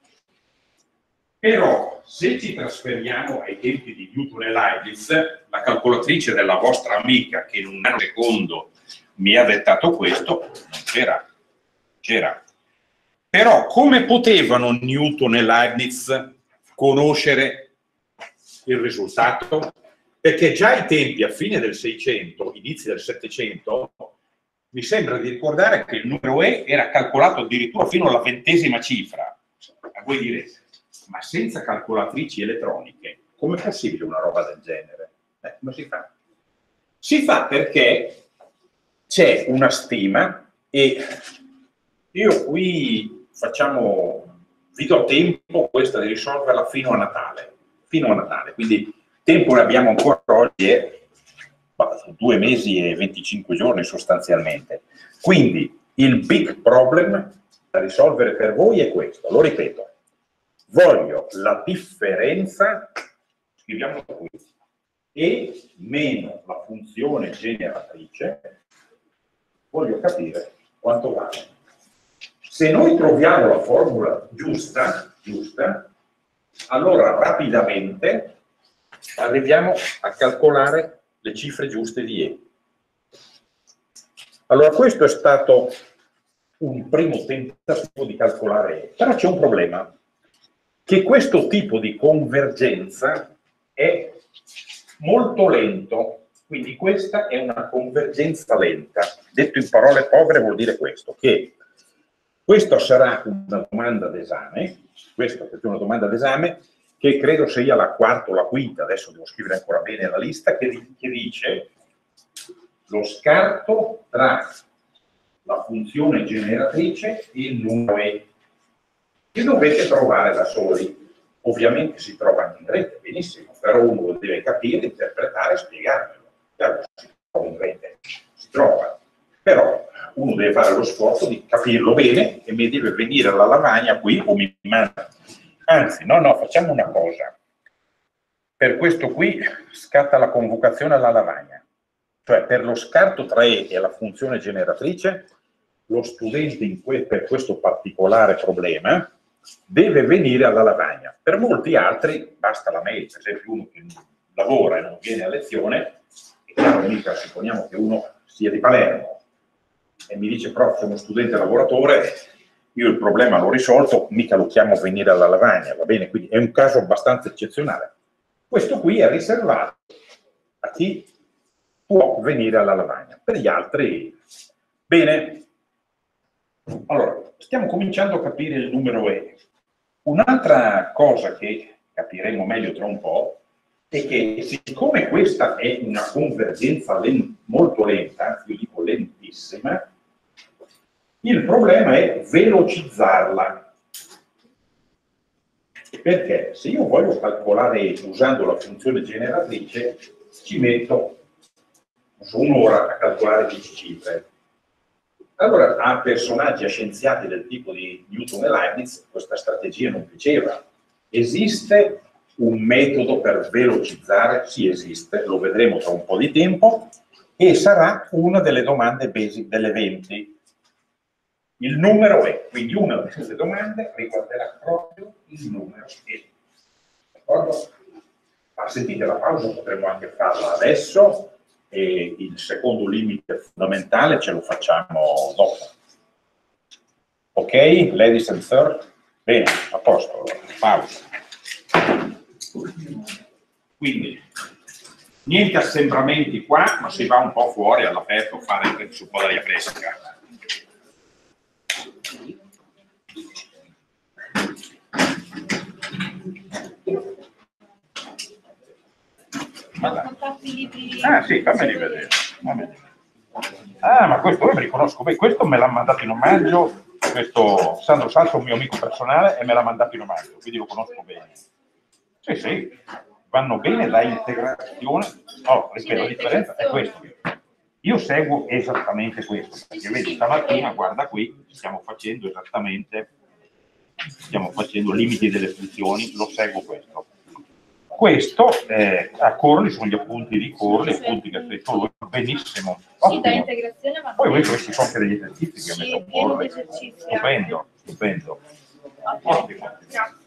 Però, se ci trasferiamo ai tempi di Newton e Leibniz, la calcolatrice della vostra amica, che in un secondo mi ha dettato questo, non c'era. Però come potevano Newton e Leibniz conoscere il risultato? Perché già ai tempi, a fine del 600, inizi del 700, mi sembra di ricordare che il numero E era calcolato addirittura fino alla 20ª cifra. A voi direte, ma senza calcolatrici elettroniche, com'è possibile una roba del genere? Come si fa? Si fa perché c'è una stima e io qui vi do tempo questa di risolverla fino a Natale, quindi tempo ne abbiamo ancora oggi, 2 mesi e 25 giorni sostanzialmente. Quindi il big problem da risolvere per voi è questo, lo ripeto, voglio la differenza, scriviamolo qui, E meno la funzione generatrice, voglio capire quanto vale. Se noi troviamo la formula giusta, allora rapidamente arriviamo a calcolare le cifre giuste di E. Allora questo è stato un primo tentativo di calcolare E, però c'è un problema, che questo tipo di convergenza è molto lento, quindi questa è una convergenza lenta. Detto in parole povere vuol dire questo, che questa sarà una domanda d'esame, che credo sia la quarta o la quinta, adesso devo scrivere ancora bene la lista, che dice lo scarto tra la funzione generatrice e il numero E, che dovete trovare da soli. Ovviamente si trova anche in rete, benissimo, però uno lo deve capire, interpretare e spiegarmelo. Allora, si trova in rete, si trova, però uno deve fare lo sforzo di capirlo bene e mi deve venire alla lavagna qui o mi manda. Anzi, no, facciamo una cosa. Per questo qui scatta la convocazione alla lavagna. Cioè, per lo scarto tra E e la funzione generatrice, lo studente per questo particolare problema deve venire alla lavagna. Per molti altri basta la mail, per esempio uno che lavora e non viene a lezione, e chiaro, mica supponiamo che uno sia di Palermo e mi dice prof, sono studente lavoratore, io il problema l'ho risolto, mica lo chiamo a venire alla lavagna, va bene? Quindi è un caso abbastanza eccezionale. Questo qui è riservato a chi può venire alla lavagna, per gli altri bene. Allora, stiamo cominciando a capire il numero E. Un'altra cosa che capiremo meglio tra un po' è che siccome questa è una convergenza molto lenta, anzi io dico lentissima, il problema è velocizzarla. Perché se io voglio calcolare E usando la funzione generatrice, ci metto un'ora a calcolare 10 cifre. Allora, a personaggi, a scienziati del tipo di Newton e Leibniz, questa strategia non piaceva. Esiste un metodo per velocizzare? Sì, esiste, lo vedremo tra un po' di tempo, e sarà una delle domande basic delle 20. Il numero E, quindi una delle domande riguarderà proprio il numero E. D'accordo? Ma sentite, la pausa potremmo anche farla adesso, e il secondo limite fondamentale ce lo facciamo dopo. Ok, ladies and sir? Bene, a posto, pausa. Quindi, niente assembramenti qua, ma si va un po' fuori all'aperto a fare un po' d'aria fresca. Ah sì, fammeli vedere. Ah, ma questo io mi riconosco bene, questo me l'ha mandato in omaggio, questo Sandro Salso, un mio amico personale, e me l'ha mandato in omaggio, quindi lo conosco bene. Sì, vanno bene la integrazione. Oh, ripeto, la differenza è questo. Io seguo esattamente questo, perché vedi, stamattina, guarda qui, stiamo facendo limiti delle funzioni, lo seguo questo. Questo a Corli sono gli appunti di Corli, appunti che ha scritto lui, benissimo. Sì, da integrazione, ma poi questi sono anche degli esercizi che ha messo Corli. Stupendo. Ottimo. Grazie.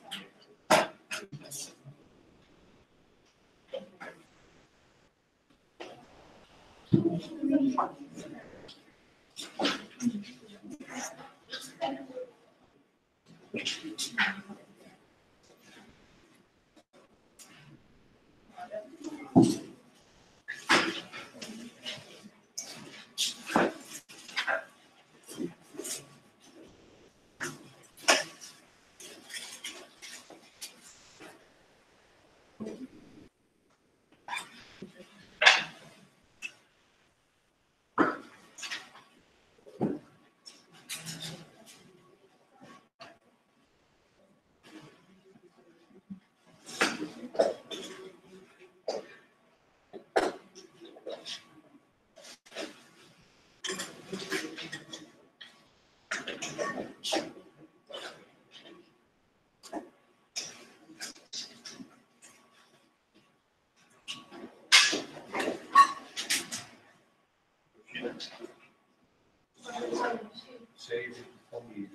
6 fogli.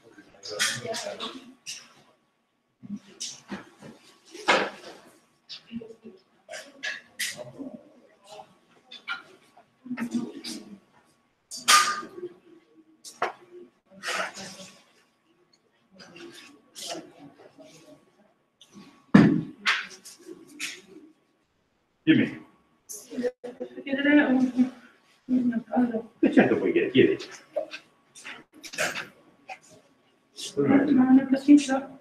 Dimmi. Posso chiedere una cosa? E certo puoi chiedere. Ma non ho capito.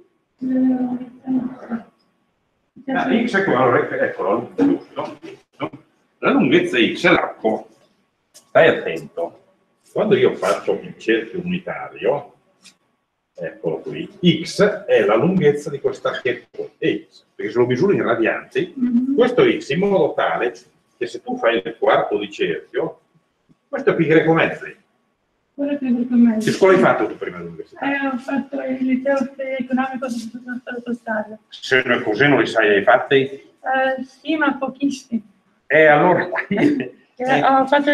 X è ecco la lunghezza, giusto? La lunghezza X è l'arco. Stai attento. Quando io faccio il cerchio unitario, eccolo qui, X è la lunghezza di quest'archetto X, perché se lo misuro in radianti, questo X in modo tale che se tu fai il quarto di cerchio, questo è pi greco mezzi. Quello che dico meglio. Che scuola hai fatto tu prima dell'università? Ho fatto il liceo economico sono stato postale. Se così non li sai, hai fatti? Sì, ma pochissimi. Allora qui... Ho fatto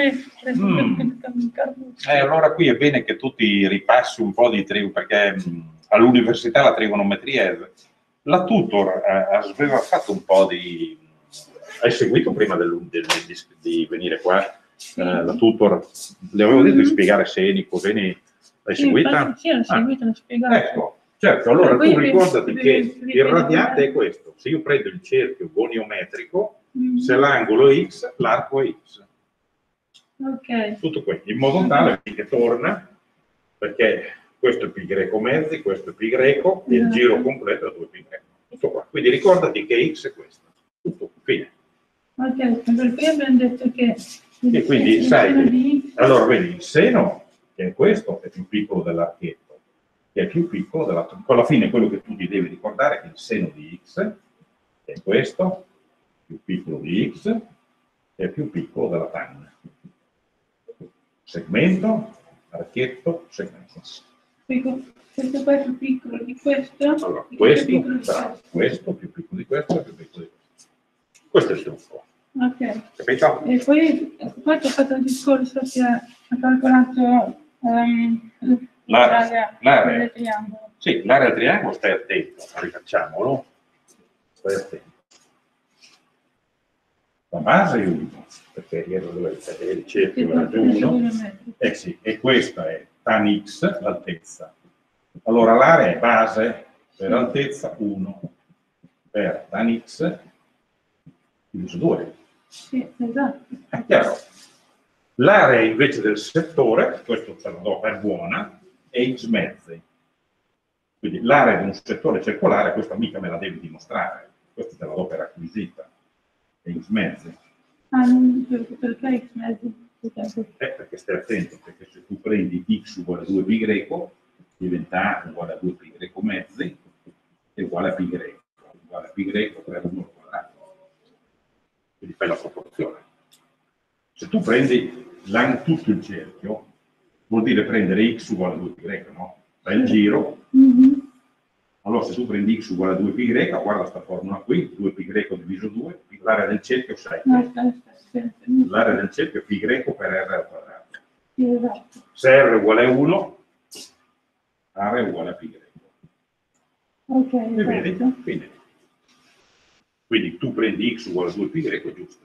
allora qui è bene che tu ti ripassi un po' di perché all'università la trigonometria, la tutor aveva fatto un po' di... Hai seguito prima di venire qua? La tutor, le avevo detto di spiegare seni, coseni, l'hai seguita? Sì, l'ho seguita, l'ho spiegata. Ecco, certo, allora tu ricordati che il radiante è questo, se io prendo il cerchio goniometrico, se l'angolo è x, l'arco è x. Ok. Tutto questo, in modo tale che torna, perché questo è pi greco mezzi, questo è pi greco, e il giro completo è 2 pi greco. Tutto qua. Quindi ricordati che x è questo. Tutto, fine. Ok, per cui abbiamo detto che... E quindi sai, allora vedi, il seno, che è questo, è più piccolo dell'archetto, che è più piccolo dell'archetto. Alla fine quello che tu ti devi ricordare è che il seno di x è questo, più piccolo di x, è più piccolo della tan. Segmento, archetto, segmento. Questo qua è più piccolo di questo. Allora, questo più piccolo di questo, più piccolo di questo. Questo è il trucco. Ok. Capito? E poi ho fatto il discorso che ha calcolato l'area del triangolo. Sì, l'area del triangolo, stai attento, rifacciamolo. Stai attento. La base è 1, perché il cerchio è 1. Sì, e questa è tan x, l'altezza. Allora l'area è base per altezza 1 per tan x diviso 2. Sì, esatto. È chiaro. L'area invece del settore, questo te lo do, è buona, è x mezzi. Quindi l'area di un settore circolare, questa mica me la devi dimostrare, questa te la do per acquisita, è x mezzi. Perché x mezzi? Perché stai attento, perché se tu prendi x uguale a 2 pi greco, diventa a uguale a 2 pi greco mezzi, è uguale a pi greco, uguale a pi greco per 1 al quadrato. Quindi fai la proporzione. Se tu prendi tutto il cerchio, vuol dire prendere x uguale a 2 pi greco, no? Fai il giro. Allora se tu prendi x uguale a 2 pi greco, guarda questa formula qui, 2 pi greco diviso 2, l'area del cerchio 6. L'area del cerchio è pi greco per r al quadrato. Esatto. Se r è uguale a 1, area è uguale a pi greco. Ok, E vedi? Quindi tu prendi x uguale a 2 pi greco, giusto?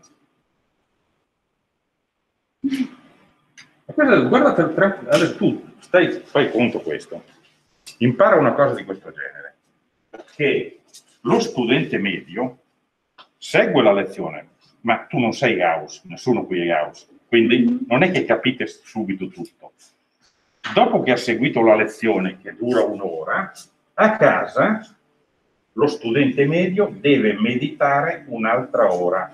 Guarda, adesso tu fai conto questo. Impara una cosa di questo genere, che lo studente medio segue la lezione, ma tu non sei Gauss, nessuno qui è Gauss, quindi non è che capite subito tutto. Dopo che ha seguito la lezione, che dura un'ora, a casa lo studente medio deve meditare un'altra ora.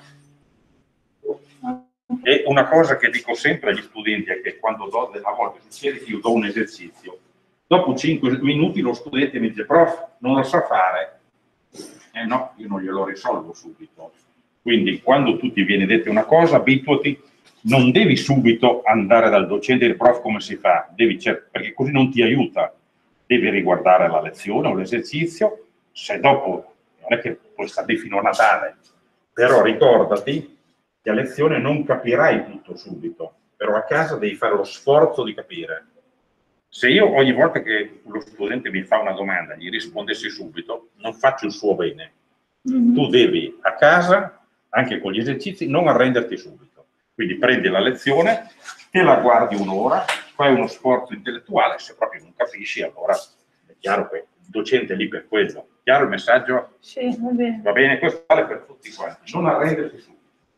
E una cosa che dico sempre agli studenti è che quando a volte succede che io do un esercizio, dopo 5 minuti lo studente mi dice: prof, non lo so fare. No, io non glielo risolvo subito. Quindi quando tu ti viene detta una cosa, abituati, non devi subito andare dal docente e dire: prof, come si fa? Perché così non ti aiuta. Devi riguardare la lezione o l'esercizio, se dopo, non è che puoi stare fino a Natale, però ricordati che a lezione non capirai tutto subito, però a casa devi fare lo sforzo di capire. Se io ogni volta che lo studente mi fa una domanda gli rispondessi subito, non faccio il suo bene. Tu devi a casa, anche con gli esercizi, non arrenderti subito. Quindi prendi la lezione, te la guardi un'ora, fai uno sforzo intellettuale, se proprio non capisci, allora è chiaro che il docente è lì per quello. Chiaro il messaggio? Sì, va bene. Va bene? Questo vale per tutti quanti. Non arrenderti subito.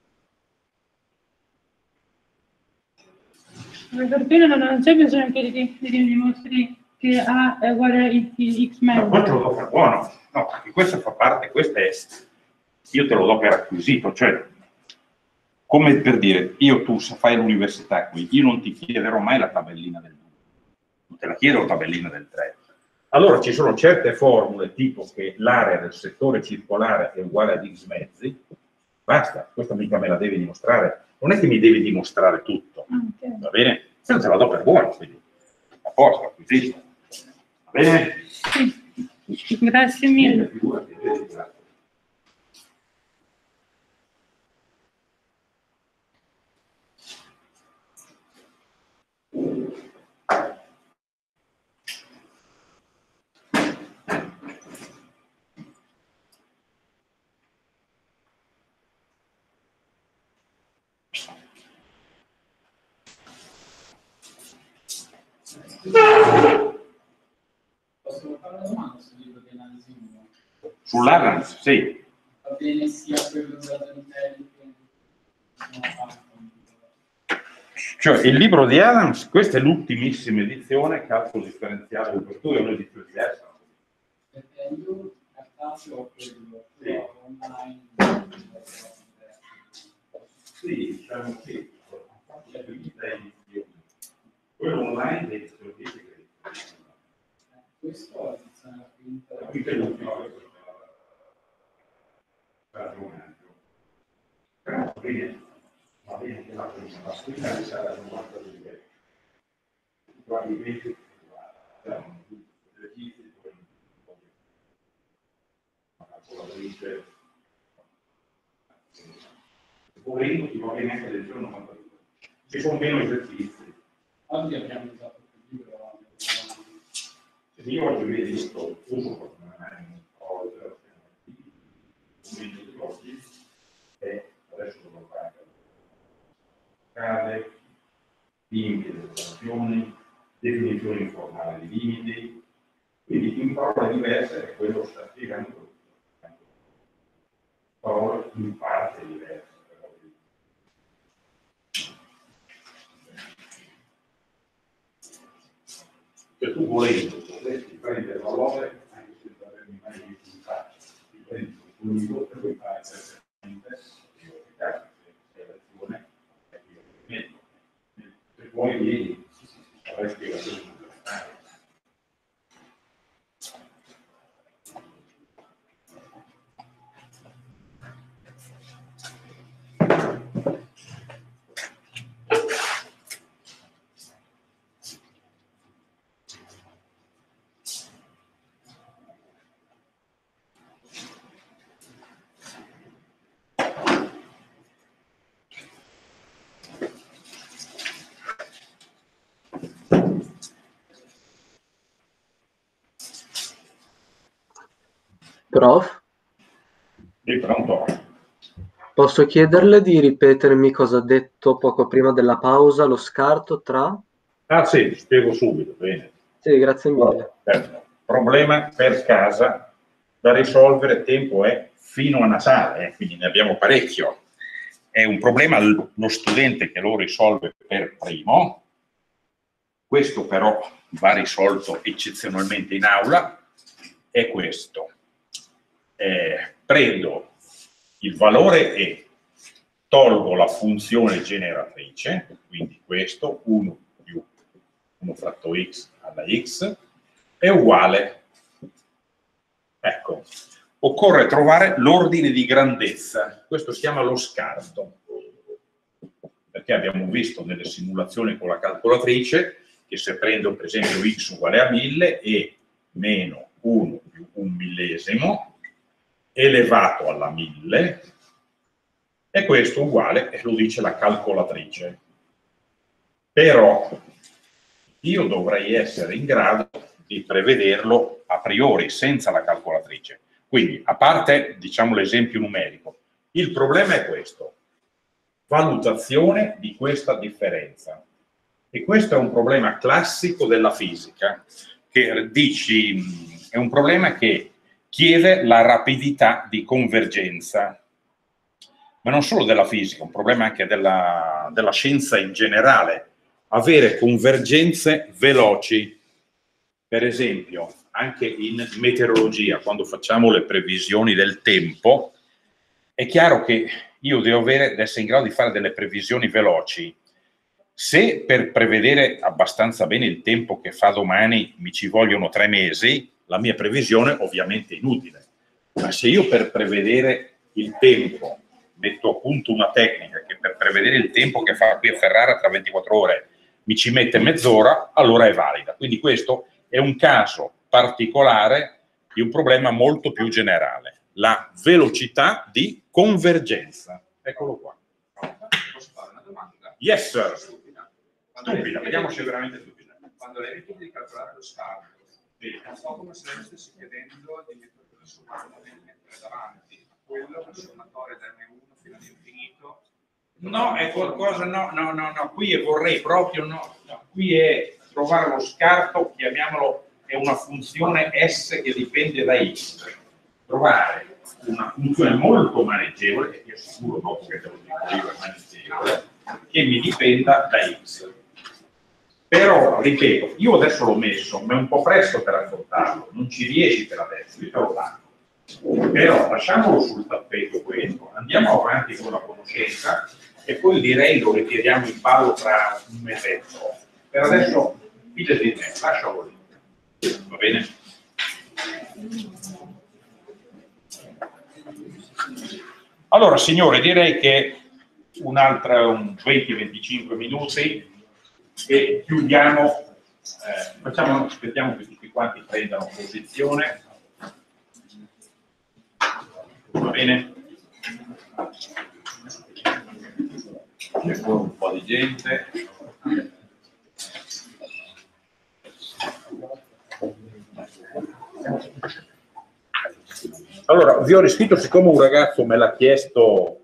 Per fine non c'è bisogno che ti dimostri che A è uguale a X Ma meno. poi te lo do per buono. No, perché questo fa parte, questo è, io te lo do per acquisito, cioè, come per dire, tu fai l'università qui, io non ti chiederò mai la tabellina del 2, non te la chiedo la tabellina del 3. Allora ci sono certe formule, tipo che l'area del settore circolare è uguale ad X mezzi, basta, questa mica me la devi dimostrare, non è che mi devi dimostrare tutto, va bene? Se non te la do per buono, quindi a posto, acquisito, va bene? Sì. Grazie mille. Figurati, grazie. Posso fare una domanda sul libro di analisi 1? Sull'Adams, sì. Va bene sia quello della Intelligence, Cioè, il libro di Adams, questa è l'ultimissima edizione, calcolo differenziale di questo, è un'edizione diversa. perché io a caso ho quello online. Sì, diciamo che quello online è edizione Questo è l'edizione quinta. qui c'è l'ultimo. Va bene che la prima, la squilla mi sarà 92. Guardi i vecchi, guarda, le registri, poi una calcolatrice. Volendo ti va bene anche lezione 92. Ci sono meno esercizi. Oggi abbiamo usato il libro. Se io oggi ho visto, uso fortunatamente un po' di oggi, e adesso devo fare case, limiti delle relazioni, definizione informale di limiti, quindi in parole diverse è quello che sta spiegando, parole in parte diverse. Che tu volendo potresti prendere valore anche senza avermi mai visto in faccia, ti prendi un libro e puoi fare perfettamente e io ti cazzo se la lezione è qui meglio. Se poi vieni, avrai spiegazioni complementari. Prof, Sei pronto? posso chiederle di ripetermi cosa ha detto poco prima della pausa, lo scarto tra... Ah sì, spiego subito, bene. Sì, grazie mille. Problema per casa da risolvere, tempo è fino a Natale, quindi ne abbiamo parecchio. È un problema lo studente che lo risolve per primo, questo però va risolto eccezionalmente in aula, è questo. Prendo il valore e tolgo la funzione generatrice, quindi questo 1 più 1 fratto x alla x è uguale. Ecco, occorre trovare l'ordine di grandezza, questo si chiama lo scarto, perché abbiamo visto nelle simulazioni con la calcolatrice che se prendo per esempio x uguale a 1000 e meno 1 più 1 millesimo elevato alla 1000, e questo uguale, e lo dice la calcolatrice. Però io dovrei essere in grado di prevederlo a priori, senza la calcolatrice. Quindi, a parte, diciamo, l'esempio numerico, il problema è questo: valutazione di questa differenza. E questo è un problema classico della fisica, che dici, è un problema che chiede la rapidità di convergenza, ma non solo della fisica, è un problema anche della scienza in generale, avere convergenze veloci. Per esempio, anche in meteorologia, quando facciamo le previsioni del tempo, è chiaro che io devo essere in grado di fare delle previsioni veloci. Se per prevedere abbastanza bene il tempo che fa domani mi ci vogliono 3 mesi, la mia previsione ovviamente è inutile. Ma se io per prevedere il tempo metto a punto una tecnica che per prevedere il tempo che fa qui a Ferrara tra 24 ore mi ci mette mezz'ora, allora è valida. Quindi questo è un caso particolare di un problema molto più generale, la velocità di convergenza. Eccolo qua. Posso fare una domanda? Yes, sir. Stupida, vediamo se è veramente stupida. Quando lei mi chiede di calcolare lo scarico, è un po' come se lei mi stesse chiedendo di mettere il sommatore e mettere davanti a quello il sommatore da M1 fino all'infinito. No, è qualcosa, no, qui vorrei proprio, qui è trovare lo scarto, chiamiamolo, è una funzione S che dipende da X. Trovare una funzione molto maneggevole, che è sicuro dopo che te lo dico io è maneggevole, che mi dipenda da X. Però, ripeto, io adesso l'ho messo, ma è un po' presto per affrontarlo, non ci riesci per adesso, io te lo danno. Però lasciamolo sul tappeto questo, andiamo avanti con la conoscenza e poi direi lo ritiriamo in ballo tra un mesetto. Per adesso, fidati di me, lascialo lì. Va bene? Allora, signore, direi che un 20-25 minuti e chiudiamo, aspettiamo che tutti quanti prendano posizione, va bene? C'è pure un po' di gente. Allora, vi ho riscritto, siccome un ragazzo me l'ha chiesto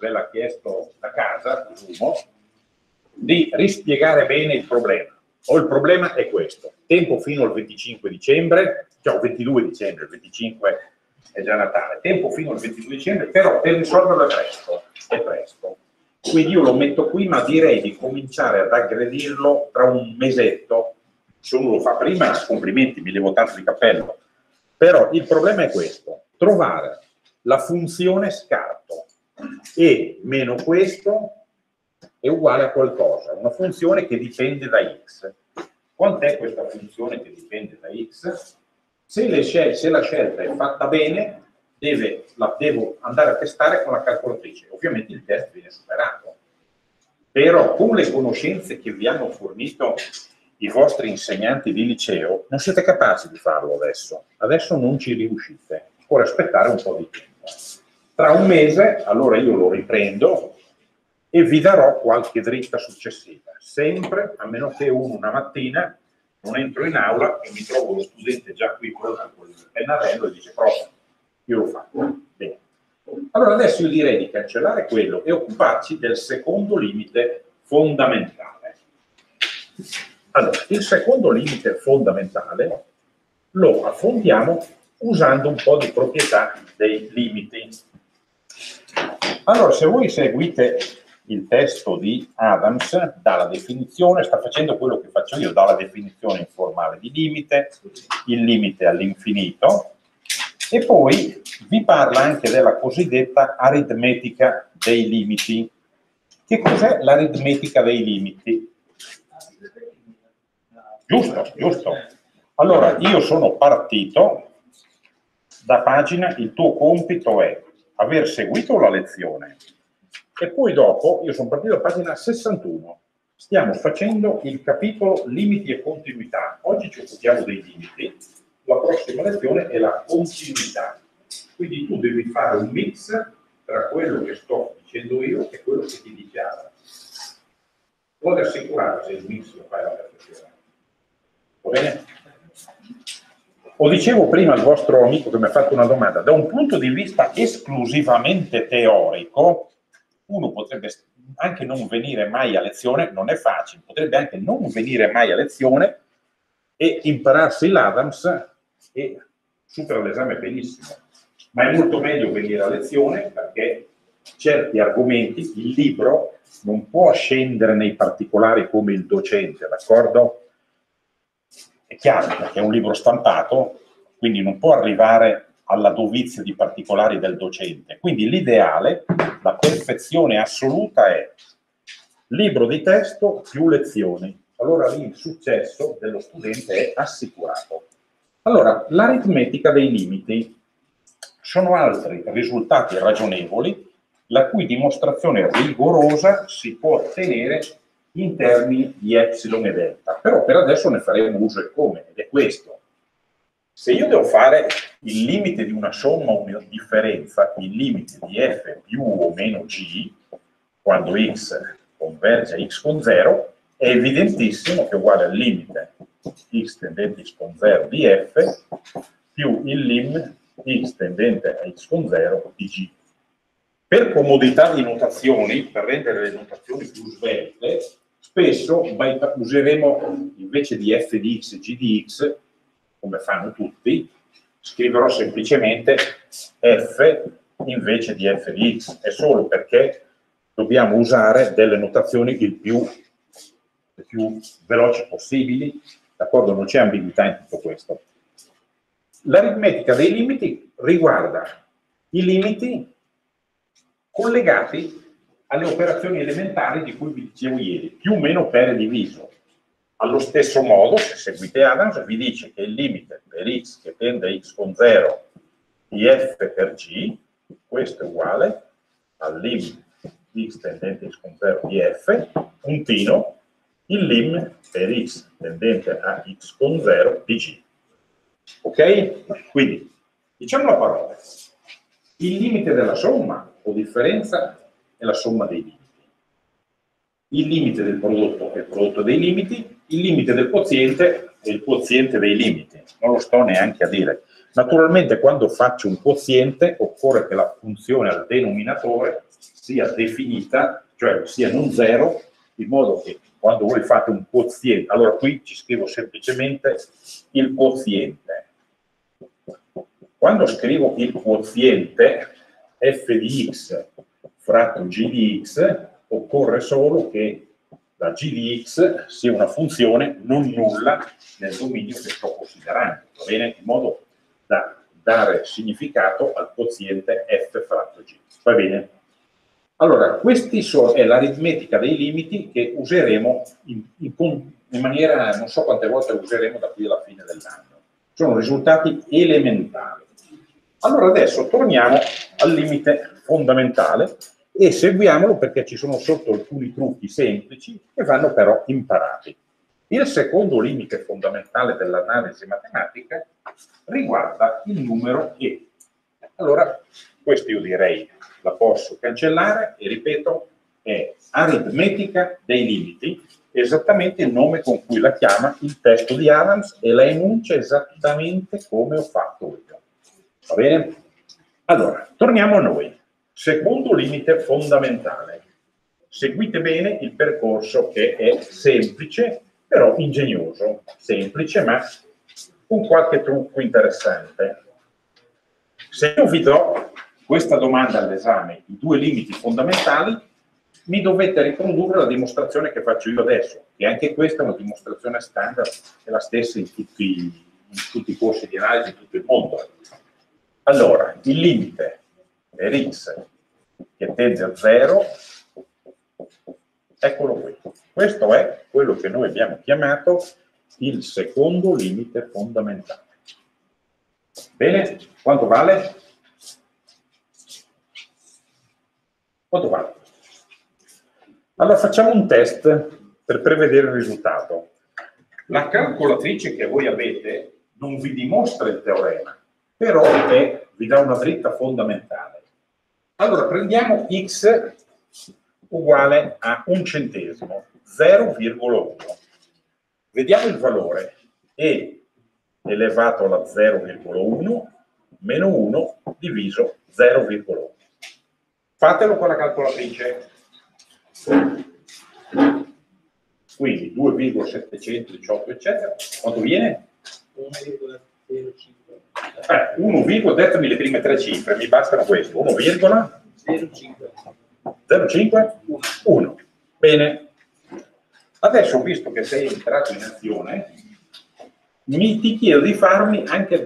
da casa, presumo, di rispiegare bene il problema. Il problema è questo: tempo fino al 25 dicembre, cioè il 22 dicembre, il 25 è già Natale, tempo fino al 22 dicembre, però per risolverlo è presto. Quindi io lo metto qui, ma direi di cominciare ad aggredirlo tra un mesetto. Se uno lo fa prima, complimenti, mi levo tanto di cappello. Però il problema è questo: trovare la funzione scarto e meno questo è uguale a qualcosa, una funzione che dipende da x. Quant'è questa funzione che dipende da x? Se la scelta è fatta bene, devo andare a testare con la calcolatrice. Ovviamente il test viene superato. Però con le conoscenze che vi hanno fornito i vostri insegnanti di liceo, non siete capaci di farlo adesso. Adesso non ci riuscite. Ora aspettare un po' di tempo. Tra un mese, allora io lo riprendo e vi darò qualche dritta successiva. Sempre, a meno che una mattina non entro in aula e mi trovo lo studente già qui con il pennarello e dice: prof, io lo faccio. Bene. Allora adesso io direi di cancellare quello e occuparci del secondo limite fondamentale. Allora, il secondo limite fondamentale lo affrontiamo usando un po' di proprietà dei limiti. Allora, se voi seguite il testo di Adams, dalla definizione, sta facendo quello che faccio io, dalla definizione informale di limite, il limite all'infinito, e poi vi parla anche della cosiddetta aritmetica dei limiti. Che cos'è l'aritmetica dei limiti? Giusto, giusto. Allora, io sono partito da pagina, il tuo compito è aver seguito la lezione e poi dopo io sono partito da pagina 61. Stiamo facendo il capitolo limiti e continuità. Oggi ci occupiamo dei limiti, la prossima lezione è la continuità. Quindi tu devi fare un mix tra quello che sto dicendo io e quello che ti dice Adams. Puoi assicurare se il mix lo fai alla perfezione. Va bene? O dicevo prima al vostro amico che mi ha fatto una domanda, da un punto di vista esclusivamente teorico, uno potrebbe anche non venire mai a lezione, non è facile, potrebbe anche non venire mai a lezione e impararsi l'Adams e supera l'esame benissimo. Ma è molto meglio venire a lezione perché certi argomenti il libro non può scendere nei particolari come il docente, d'accordo? È chiaro, perché è un libro stampato, quindi non può arrivare alla dovizia di particolari del docente. Quindi l'ideale, la perfezione assoluta è libro di testo più lezioni. Allora lì il successo dello studente è assicurato. Allora, l'aritmetica dei limiti sono altri risultati ragionevoli la cui dimostrazione rigorosa si può ottenere in termini di epsilon e delta. Però per adesso ne faremo uso e come, ed è questo. Se io devo fare il limite di una somma o una differenza, il limite di f più o meno g, quando x converge a x con 0, è evidentissimo che è uguale al limite x tendente a x con 0 di f più il lim x tendente a x con 0 di g. Per comodità di notazioni, per rendere le notazioni più svelte, spesso useremo invece di f di x e g di x, come fanno tutti, scriverò semplicemente f invece di f di x, è solo perché dobbiamo usare delle notazioni le più veloci possibili, d'accordo? Non c'è ambiguità in tutto questo. L'aritmetica dei limiti riguarda i limiti collegati alle operazioni elementari di cui vi dicevo ieri, più o meno per e diviso. Allo stesso modo, se seguite Adams, vi dice che il limite per x che tende a x con 0 di f per g, questo è uguale al lim x tendente a x con 0 di f, puntino, il lim per x tendente a x con 0 di g. Ok? Quindi, diciamo la parola. Il limite della somma o differenza è la somma dei limiti. Il limite del prodotto è il prodotto dei limiti, il limite del quoziente è il quoziente dei limiti. Non lo sto neanche a dire. Naturalmente quando faccio un quoziente occorre che la funzione al denominatore sia definita, cioè sia non zero, in modo che quando voi fate un quoziente, allora qui ci scrivo semplicemente il quoziente. Quando scrivo il quoziente f di x fratto g di x, occorre solo che la g di x sia una funzione non nulla nel dominio che sto considerando, va bene? In modo da dare significato al quoziente f fratto g, va bene? Allora, questa è l'aritmetica dei limiti che useremo in maniera, non so quante volte useremo da qui alla fine dell'anno. Sono risultati elementari. Allora adesso torniamo al limite fondamentale e seguiamolo perché ci sono sotto alcuni trucchi semplici che vanno però imparati. Il secondo limite fondamentale dell'analisi matematica riguarda il numero e. Allora, questo io direi la posso cancellare e ripeto, è aritmetica dei limiti, esattamente il nome con cui la chiama il testo di Adams e la enuncia esattamente come ho fatto io. Va bene? Allora, torniamo a noi. Secondo limite fondamentale. Seguite bene il percorso che è semplice, però ingegnoso. Semplice, ma con qualche trucco interessante. Se io vi do questa domanda all'esame, i due limiti fondamentali, mi dovete riprodurre la dimostrazione che faccio io adesso, che anche questa è una dimostrazione standard, è la stessa in tutti i corsi di analisi di tutto il mondo. Allora, il limite per x che tende a 0, eccolo qui. Questo è quello che noi abbiamo chiamato il secondo limite fondamentale. Bene? Quanto vale? Quanto vale? Allora facciamo un test per prevedere il risultato. La calcolatrice che voi avete non vi dimostra il teorema, però vi dà una dritta fondamentale. Allora prendiamo x uguale a 1 centesimo, 0,1. Vediamo il valore e elevato alla 0,1 meno 1 diviso 0,1. Fatelo con la calcolatrice. Quindi 2,718 eccetera. Quanto viene? 1,05. 1, dettami le prime tre cifre, mi bastano questo. 1,05? 1. Bene. Adesso, visto che sei entrato in azione, ti chiedo di farmi anche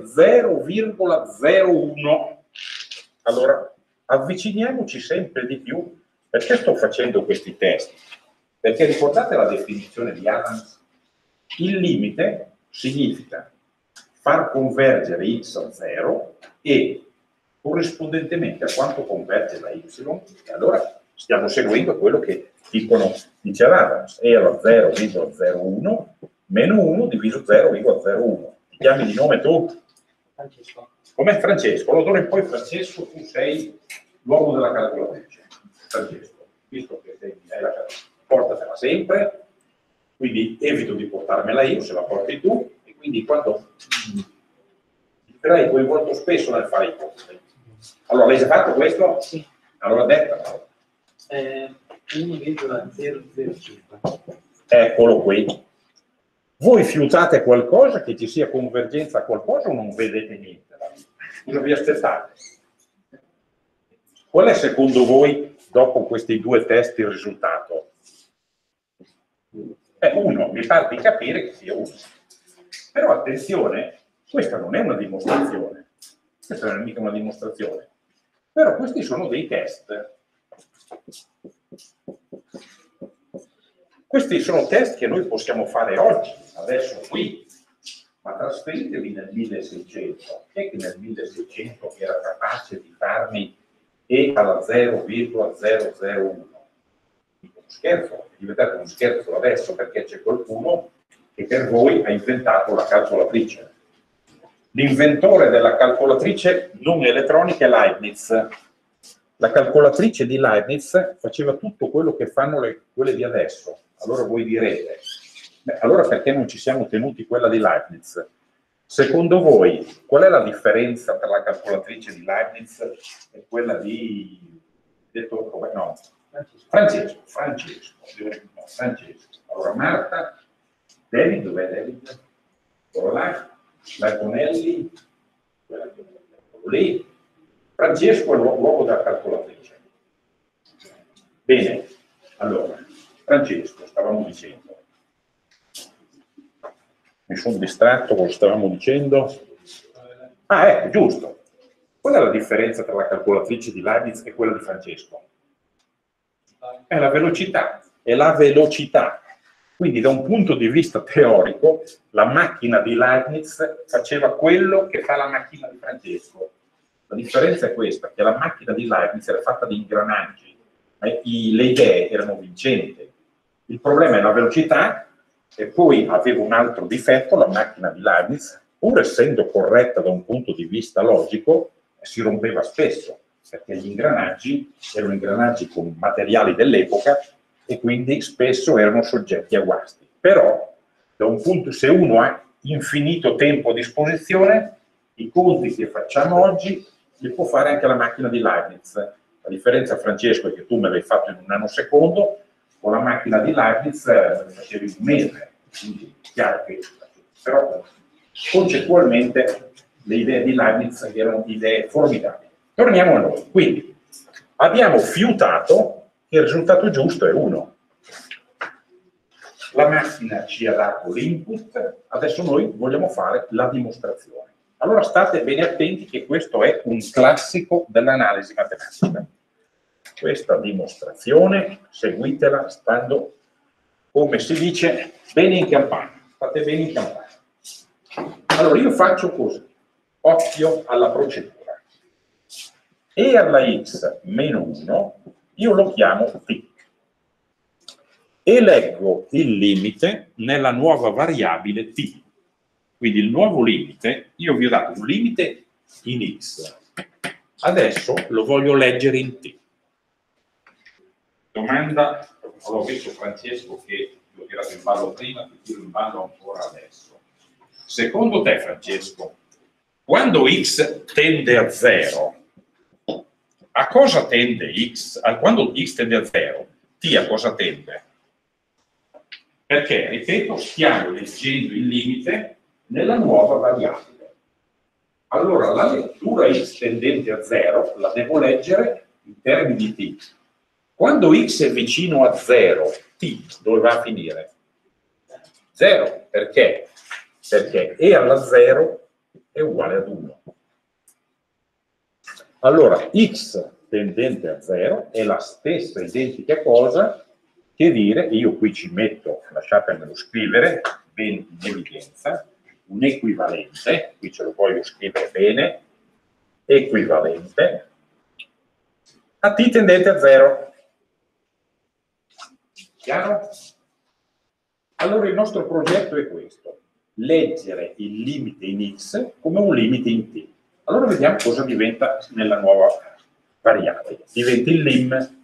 0,01. Allora, avviciniamoci sempre di più. Perché sto facendo questi test? Perché ricordate la definizione di Adams? Il limite significa far convergere x a 0 e corrispondentemente a quanto converge la y, e allora stiamo seguendo quello che dice Adams, e alla 0,01 meno 1 diviso 0,01. Ti chiami di nome tu? Francesco. Com'è Francesco? Allora poi Francesco, tu sei l'uomo della calcolatrice. Francesco, visto che sei la calcolatrice, portatela sempre, quindi evito di portarmela io se la porti tu, e quindi quando ti sarai coinvolto spesso nel fare i conti. Allora, l'hai già fatto questo? Sì. Allora detta. 1,005. Eccolo qui. Voi fiutate qualcosa, che ci sia convergenza a qualcosa, o non vedete niente? Cosa vi aspettate? Qual è secondo voi, dopo questi due test, il risultato? Uno, mi pare di capire che sia uno. Però attenzione, questa non è una dimostrazione. Questa non è mica una dimostrazione. Però questi sono dei test. Questi sono test che noi possiamo fare oggi, adesso qui, ma trasferitevi nel 1600. Chi è che nel 1600 era capace di farmi e alla 0,001? Uno scherzo, è diventato uno scherzo adesso perché c'è qualcuno che per voi ha inventato la calcolatrice. L'inventore della calcolatrice non elettronica è Leibniz. La calcolatrice di Leibniz faceva tutto quello che fanno quelle di adesso. Allora voi direte, allora perché non ci siamo tenuti quella di Leibniz? Secondo voi, qual è la differenza tra la calcolatrice di Leibniz e quella di... Francesco. Allora Marta, David, dov'è David? L'Antonelli, lì. Francesco è l'uomo della calcolatrice. Bene, allora, Francesco, stavamo dicendo. Mi sono distratto, cosa stavamo dicendo? Ah, ecco, giusto. Qual è la differenza tra la calcolatrice di Leibniz e quella di Francesco? È la velocità. È la velocità. Quindi da un punto di vista teorico, la macchina di Leibniz faceva quello che fa la macchina di Francesco. La differenza è questa, che la macchina di Leibniz era fatta di ingranaggi, le idee erano vincenti. Il problema è la velocità, e poi aveva un altro difetto, la macchina di Leibniz, pur essendo corretta da un punto di vista logico, si rompeva spesso, perché gli ingranaggi erano ingranaggi con materiali dell'epoca e quindi spesso erano soggetti a guasti. Però, da un punto, se uno ha infinito tempo a disposizione, i conti che facciamo oggi li può fare anche la macchina di Leibniz. La differenza, Francesco, è che tu me l'hai fatto in un nanosecondo, con la macchina di Leibniz facevi un mese, quindi è chiaro che... Però concettualmente le idee di Leibniz erano idee formidabili. Torniamo a noi. Quindi abbiamo fiutato che il risultato giusto è 1. La macchina ci ha dato l'input, adesso noi vogliamo fare la dimostrazione. Allora state bene attenti che questo è un classico dell'analisi matematica. Questa dimostrazione seguitela stando, come si dice, bene in campana. State bene in campana. Allora io faccio così, occhio alla procedura. E alla x meno 1 io lo chiamo t. E leggo il limite nella nuova variabile t. Quindi il nuovo limite, io vi ho dato un limite in x, adesso lo voglio leggere in t. Domanda, ho visto Francesco che l'ho tirato in ballo prima, ti tiro in ballo ancora adesso. secondo te, Francesco, quando x tende a 0, a cosa tende x? Quando x tende a 0, t a cosa tende? Perché, ripeto, stiamo leggendo il limite nella nuova variabile. Allora, la lettura x tendente a 0 la devo leggere in termini di t. Quando x è vicino a 0, t dove va a finire? 0. Perché? Perché e alla 0 è uguale ad 1. Allora, x tendente a 0 è la stessa identica cosa che dire, io qui ci metto, lasciatemelo scrivere, bene in evidenza, un equivalente, qui ce lo voglio scrivere bene, equivalente, a t tendente a 0. Chiaro? Allora il nostro progetto è questo, leggere il limite in x come un limite in t. Allora vediamo cosa diventa nella nuova variabile. Diventa il lim.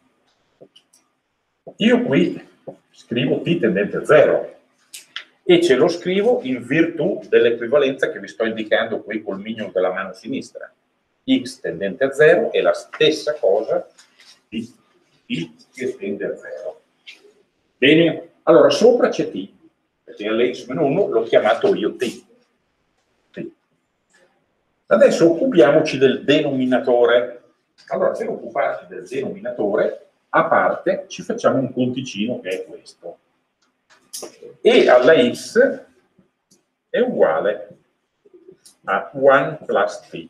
Io qui scrivo t tendente a 0 e ce lo scrivo in virtù dell'equivalenza che vi sto indicando qui col mignolo della mano sinistra. X tendente a 0 è la stessa cosa di t che tende a 0. Bene? Allora sopra c'è t, perché all'x-1 l'ho chiamato io t. Adesso occupiamoci del denominatore. Allora, per occuparci del denominatore, a parte ci facciamo un conticino che è questo. E alla x è uguale a 1 plus t.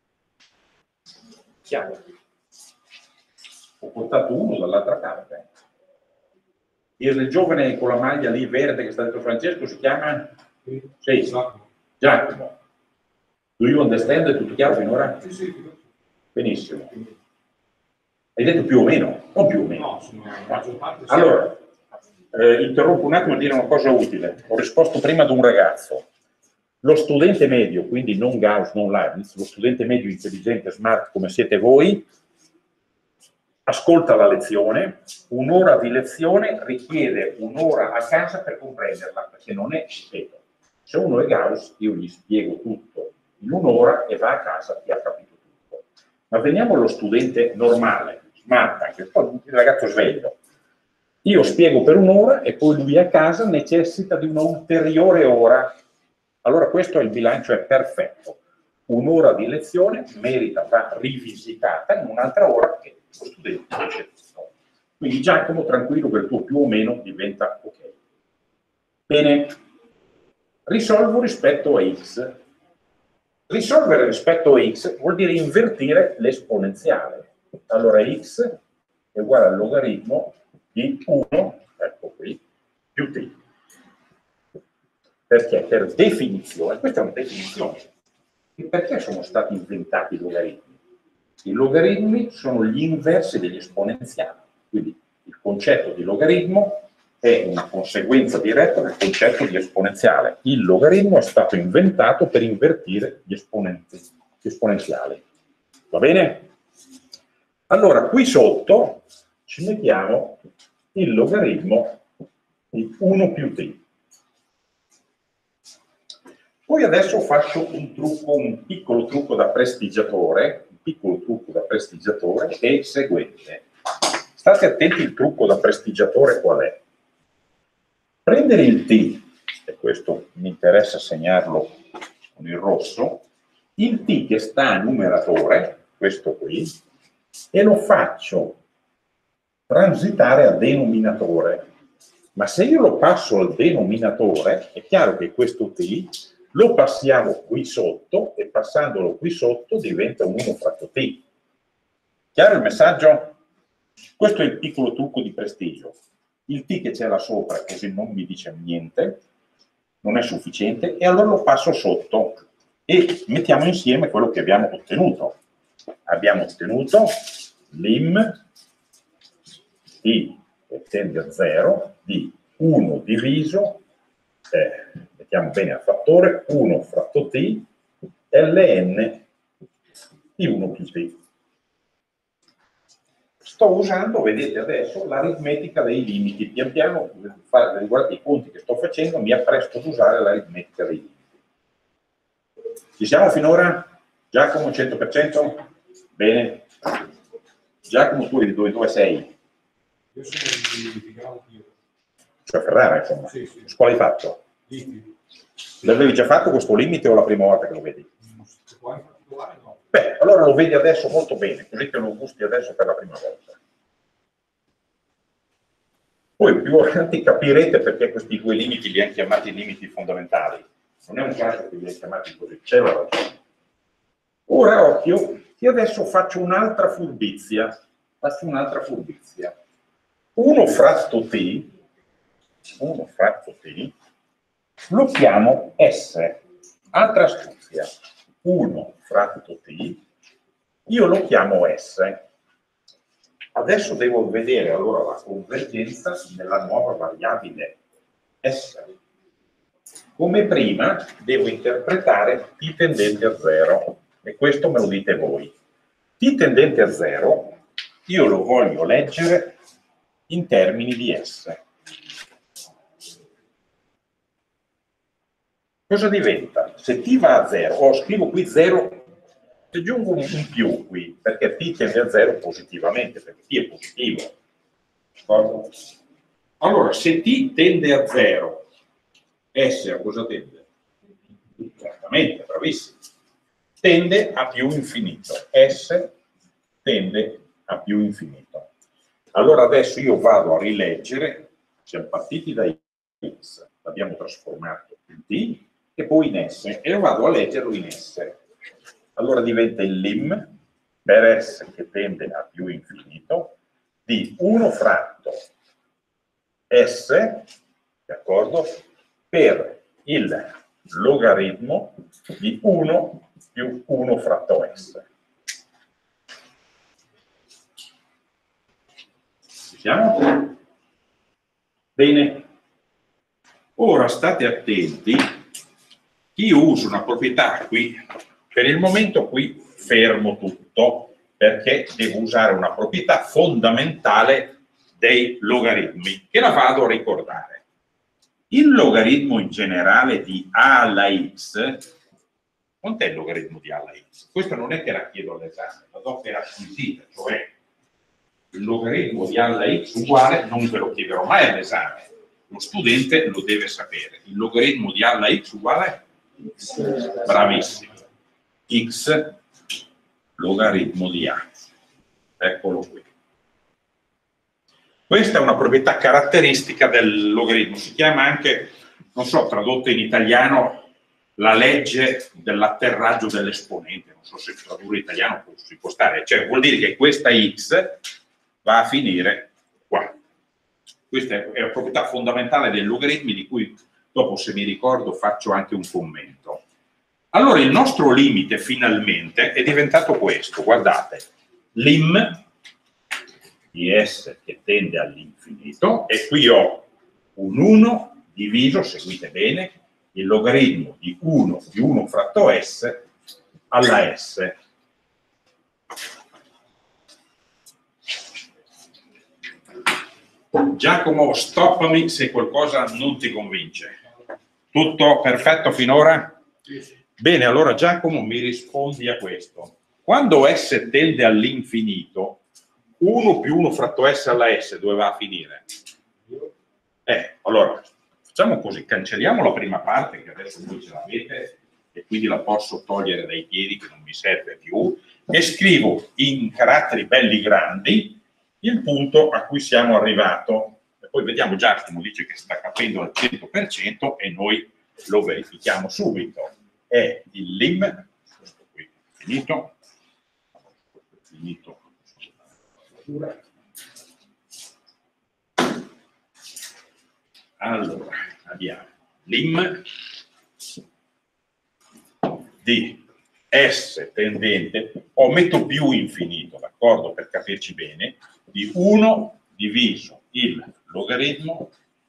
Chiaro? Ho portato uno dall'altra parte. Il giovane con la maglia lì verde che sta dentro Francesco si chiama? Sì, Giacomo. Do you understand? È tutto chiaro finora? Sì. Benissimo. Hai detto più o meno? Non più o meno. No, sono la maggior parte. Allora, interrompo un attimo a dire una cosa utile. Ho risposto prima ad un ragazzo. Lo studente medio, quindi non Gauss, non Leibniz, lo studente medio intelligente, smart come siete voi, ascolta la lezione, un'ora di lezione richiede un'ora a casa per comprenderla, perché non è, ripeto, se uno è Gauss io gli spiego tutto in un'ora e va a casa e ha capito tutto. Ma veniamo allo studente normale, smart, anche il ragazzo sveglio. Io spiego per un'ora e poi lui a casa necessita di una ulteriore ora. Allora questo è il bilancio, è perfetto. Un'ora di lezione merita, va rivisitata in un'altra ora che lo studente riesce tutto. Quindi Giacomo, tranquillo, per il tuo più o meno diventa ok. Bene, risolvo rispetto a x. Risolvere rispetto a x vuol dire invertire l'esponenziale. Allora x è uguale al logaritmo di 1, ecco qui, più t. Perché? Per definizione, questa è una definizione. E perché sono stati inventati i logaritmi? I logaritmi sono gli inversi degli esponenziali. Quindi il concetto di logaritmo è una conseguenza diretta del concetto di esponenziale. Il logaritmo è stato inventato per invertire gli esponenziali. Va bene? Allora, qui sotto ci mettiamo il logaritmo di 1 più t. Poi adesso faccio un piccolo trucco da prestigiatore, che è il seguente. State attenti, il trucco da prestigiatore qual è? Prendere il t, e questo mi interessa segnarlo con il rosso, il t che sta a numeratore, questo qui, e lo faccio transitare a denominatore. Ma se io lo passo al denominatore, è chiaro che questo t lo passiamo qui sotto e passandolo qui sotto diventa un 1 fratto t. Chiaro il messaggio? Questo è il piccolo trucco di prestigio. Il t che c'è là sopra, così non mi dice niente, non è sufficiente, e allora lo passo sotto e mettiamo insieme quello che abbiamo ottenuto. Abbiamo ottenuto lim t che tende a 0 di 1 diviso, mettiamo bene al fattore, 1 fratto t, ln di 1 più t. Sto usando, vedete adesso, l'aritmetica dei limiti. Pian piano, guardate i conti che sto facendo, mi appresto ad usare l'aritmetica dei limiti. Ci siamo finora? Giacomo 100%? Bene. Giacomo, tu dove sei? Io sono di Grado. Cioè Ferrara, insomma. Sì, sì. Scuola hai fatto? Sì. L'avevi già fatto questo limite o la prima volta che lo vedi? Qua in particolare no. Beh, allora lo vedi adesso molto bene, così te lo gusti adesso per la prima volta. Poi più avanti capirete perché questi due limiti li hanno chiamati limiti fondamentali. Non è un caso che li hai chiamati così, c'è la ragione. Ora, occhio, io adesso faccio un'altra furbizia. 1 fratto t, lo chiamo S. Altra astuzia. 1 fratto t, io lo chiamo S. Adesso devo vedere allora la convergenza nella nuova variabile S. Come prima devo interpretare t tendente a 0 e questo me lo dite voi. T tendente a 0 io lo voglio leggere in termini di S. Cosa diventa? Se t va a 0, scrivo qui 0, aggiungo un più qui, perché t tende a 0 positivamente, perché t è positivo. Allora, se t tende a 0, S a cosa tende? Esattamente, bravissimo. Tende a più infinito. S tende a più infinito. Allora adesso io vado a rileggere, siamo partiti da x, l'abbiamo trasformato in t e poi in s, e io vado a leggerlo in s. Allora diventa il lim per s che tende a più infinito di 1 fratto s, d'accordo, per il logaritmo di 1 più 1 fratto s. Ci siamo? Bene. Ora state attenti, io uso una proprietà qui, per il momento qui fermo tutto, perché devo usare una proprietà fondamentale dei logaritmi, che la vado a ricordare. Il logaritmo in generale di a alla x, quant'è il logaritmo di a alla x? Questo non è che la chiedo all'esame, la do per acquisita, cioè il logaritmo di a alla x uguale, non ve lo chiederò mai all'esame, lo studente lo deve sapere. Il logaritmo di a alla x uguale? Bravissimo. X logaritmo di a. Eccolo qui. Questa è una proprietà caratteristica del logaritmo, si chiama anche, non so, tradotto in italiano, la legge dell'atterraggio dell'esponente, non so se tradurre in italiano si può stare, cioè vuol dire che questa x va a finire qua. Questa è la proprietà fondamentale dei logaritmi, di cui dopo, se mi ricordo, faccio anche un commento. Allora il nostro limite finalmente è diventato questo, guardate, lim di S che tende all'infinito, e qui ho un 1 diviso, seguite bene, il logaritmo di 1 di 1 fratto S alla S. Giacomo, stoppami se qualcosa non ti convince. Tutto perfetto finora? Bene, allora Giacomo mi rispondi a questo. Quando S tende all'infinito, 1 più 1 fratto S alla S dove va a finire? Allora, facciamo così, cancelliamo la prima parte che adesso voi ce l'avete e quindi la posso togliere dai piedi che non mi serve più, e scrivo in caratteri belli grandi il punto a cui siamo arrivati. E poi vediamo, Giacomo dice che sta capendo al 100% e noi lo verifichiamo subito. È il lim, questo qui finito, allora abbiamo lim di S tendente, metto più infinito, d'accordo, per capirci bene, di 1 diviso il logaritmo,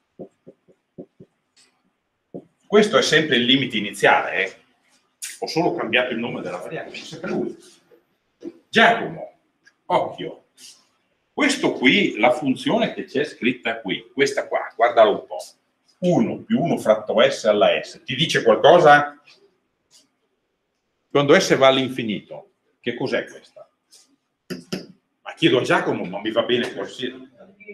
questo è sempre il limite iniziale, ho solo cambiato il nome della variabile, sempre lui. Giacomo, occhio, questo qui, la funzione che c'è scritta qui, questa qua, guardalo un po', 1 più 1 fratto S alla S, ti dice qualcosa? Quando S va all'infinito, che cos'è questa? Ma chiedo a Giacomo, ma mi va bene qualsiasi.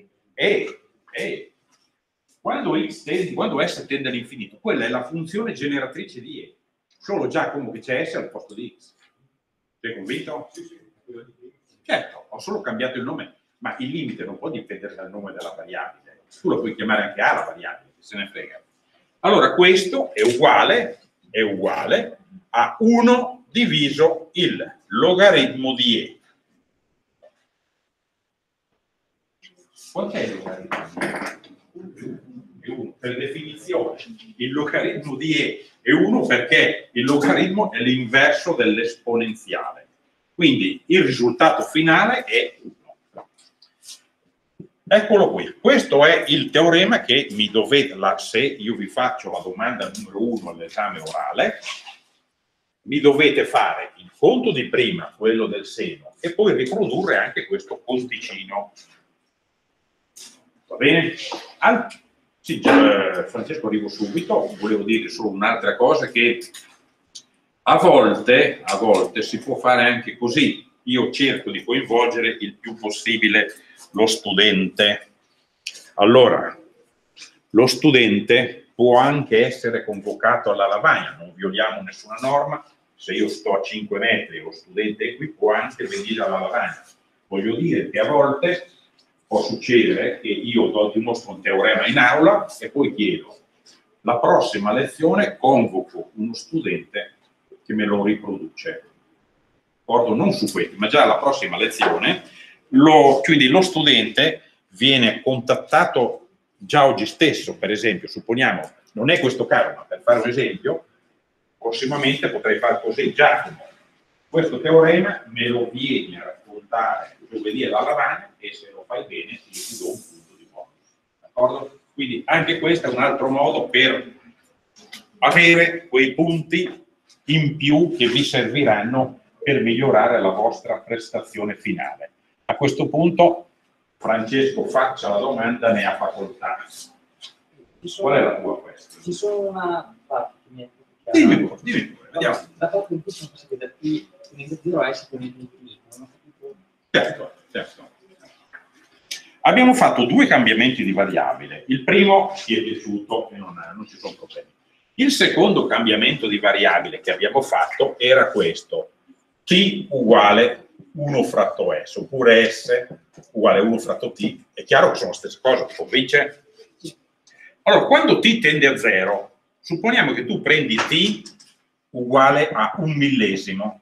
Quando S tende all'infinito, quella è la funzione generatrice di E. Solo Giacomo che c'è S al posto di X. Sei convinto? Certo, ho solo cambiato il nome, ma il limite non può dipendere dal nome della variabile. Tu lo puoi chiamare anche A la variabile, se ne frega. Allora questo è uguale a 1 diviso il logaritmo di E. Quant'è il logaritmo di E? È 1. Per definizione, il logaritmo di E è 1 perché il logaritmo è l'inverso dell'esponenziale. Quindi il risultato finale è 1. Eccolo qui. Questo è il teorema che mi dovete, se io vi faccio la domanda numero 1 all'esame orale, mi dovete fare il conto di prima, quello del seno, e poi riprodurre anche questo posticino. Va bene? Sì, Francesco, arrivo subito. Volevo dire solo un'altra cosa, che a volte si può fare anche così. Io cerco di coinvolgere il più possibile lo studente. Allora, lo studente può anche essere convocato alla lavagna, non violiamo nessuna norma. Se io sto a 5 metri e lo studente è qui, può anche venire alla lavagna. Voglio dire che a volte può succedere che io dimostro un teorema in aula e poi chiedo la prossima lezione, convoco uno studente che me lo riproduce. D'accordo? Non su questo, ma già alla prossima lezione, quindi lo studente viene contattato già oggi stesso. Per esempio, supponiamo, non è questo caso, ma per fare un esempio, prossimamente potrei fare così: Giacomo, questo teorema me lo vieni a raccontare giovedì alla lavagna, e se lo fai bene io ti do un punto di bonus. D'accordo? Quindi anche questo è un altro modo per avere quei punti in più che vi serviranno per migliorare la vostra prestazione finale. A questo punto Francesco faccia la domanda, ne ha facoltà. Qual è la tua questa? Ci sono una parte che mi è dimmi pure, vediamo. La parte in cui sono passati da T quindi 0 a S con l'infinito, non ho capito. Certo. Abbiamo fatto 2 cambiamenti di variabile. Il primo ci è piaciuto e non ci sono problemi. Il secondo cambiamento di variabile che abbiamo fatto era questo: t uguale 1 fratto s, oppure s uguale 1 fratto t. È chiaro che sono la stessa cosa, ti convince? Allora, quando t tende a 0, supponiamo che tu prendi t uguale a 1 millesimo.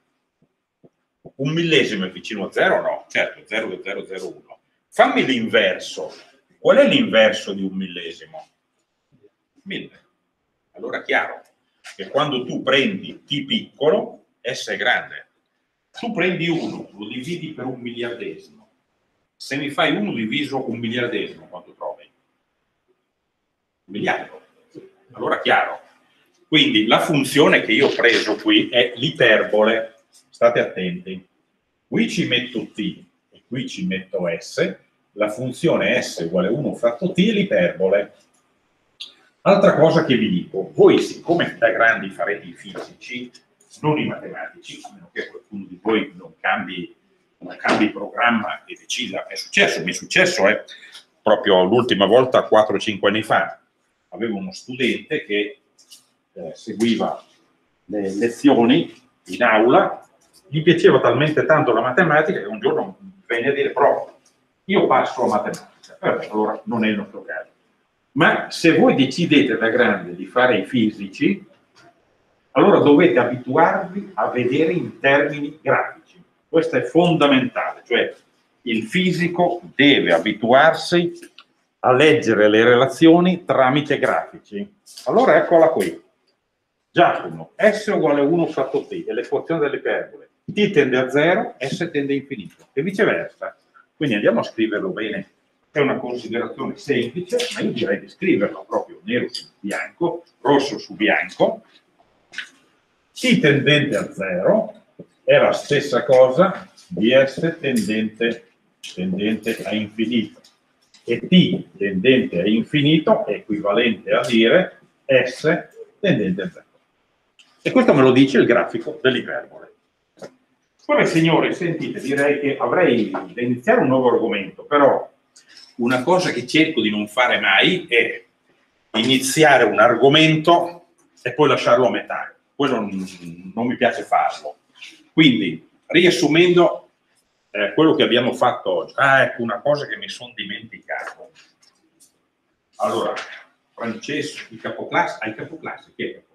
1 millesimo è vicino a 0 o no? Certo, 0,001. Fammi l'inverso. Qual è l'inverso di 1 millesimo? 1000. Allora è chiaro che quando tu prendi t piccolo, s è grande. Tu prendi 1, lo dividi per 1 miliardesimo. Se mi fai 1 diviso 1 miliardesimo, quanto trovi? 1 miliardo. Allora è chiaro. Quindi la funzione che io ho preso qui è l'iperbole. State attenti. Qui ci metto t e qui ci metto s. La funzione s uguale 1 fratto t è l'iperbole. Altra cosa che vi dico, voi siccome da grandi farete i fisici, non i matematici, a meno che qualcuno di voi non cambi programma e decida, è successo, mi è successo proprio l'ultima volta 4-5 anni fa, avevo uno studente che seguiva le lezioni in aula, gli piaceva talmente tanto la matematica che un giorno venne a dire: proprio, io passo a matematica. Allora non è il nostro caso. Ma se voi decidete da grande di fare i fisici, allora dovete abituarvi a vedere in termini grafici. Questo è fondamentale, cioè il fisico deve abituarsi a leggere le relazioni tramite grafici. Allora eccola qui. Giacomo, S uguale 1 fratto t, è l'equazione delle iperbole. T tende a 0, S tende a infinito, e viceversa. Quindi andiamo a scriverlo bene. È una considerazione semplice, ma io direi di scriverlo proprio nero su bianco, rosso su bianco. T tendente a 0 è la stessa cosa di S tendente a infinito. E T tendente a infinito è equivalente a dire S tendente a 0. E questo me lo dice il grafico dell'iperbole. Vabbè signori, sentite, direi che avrei da iniziare un nuovo argomento, però una cosa che cerco di non fare mai è iniziare un argomento e poi lasciarlo a metà. Quello non mi piace farlo. Quindi, riassumendo quello che abbiamo fatto oggi. Ah, ecco una cosa che mi sono dimenticato. Allora, Francesco, il capoclasse, chi è il capoclasse?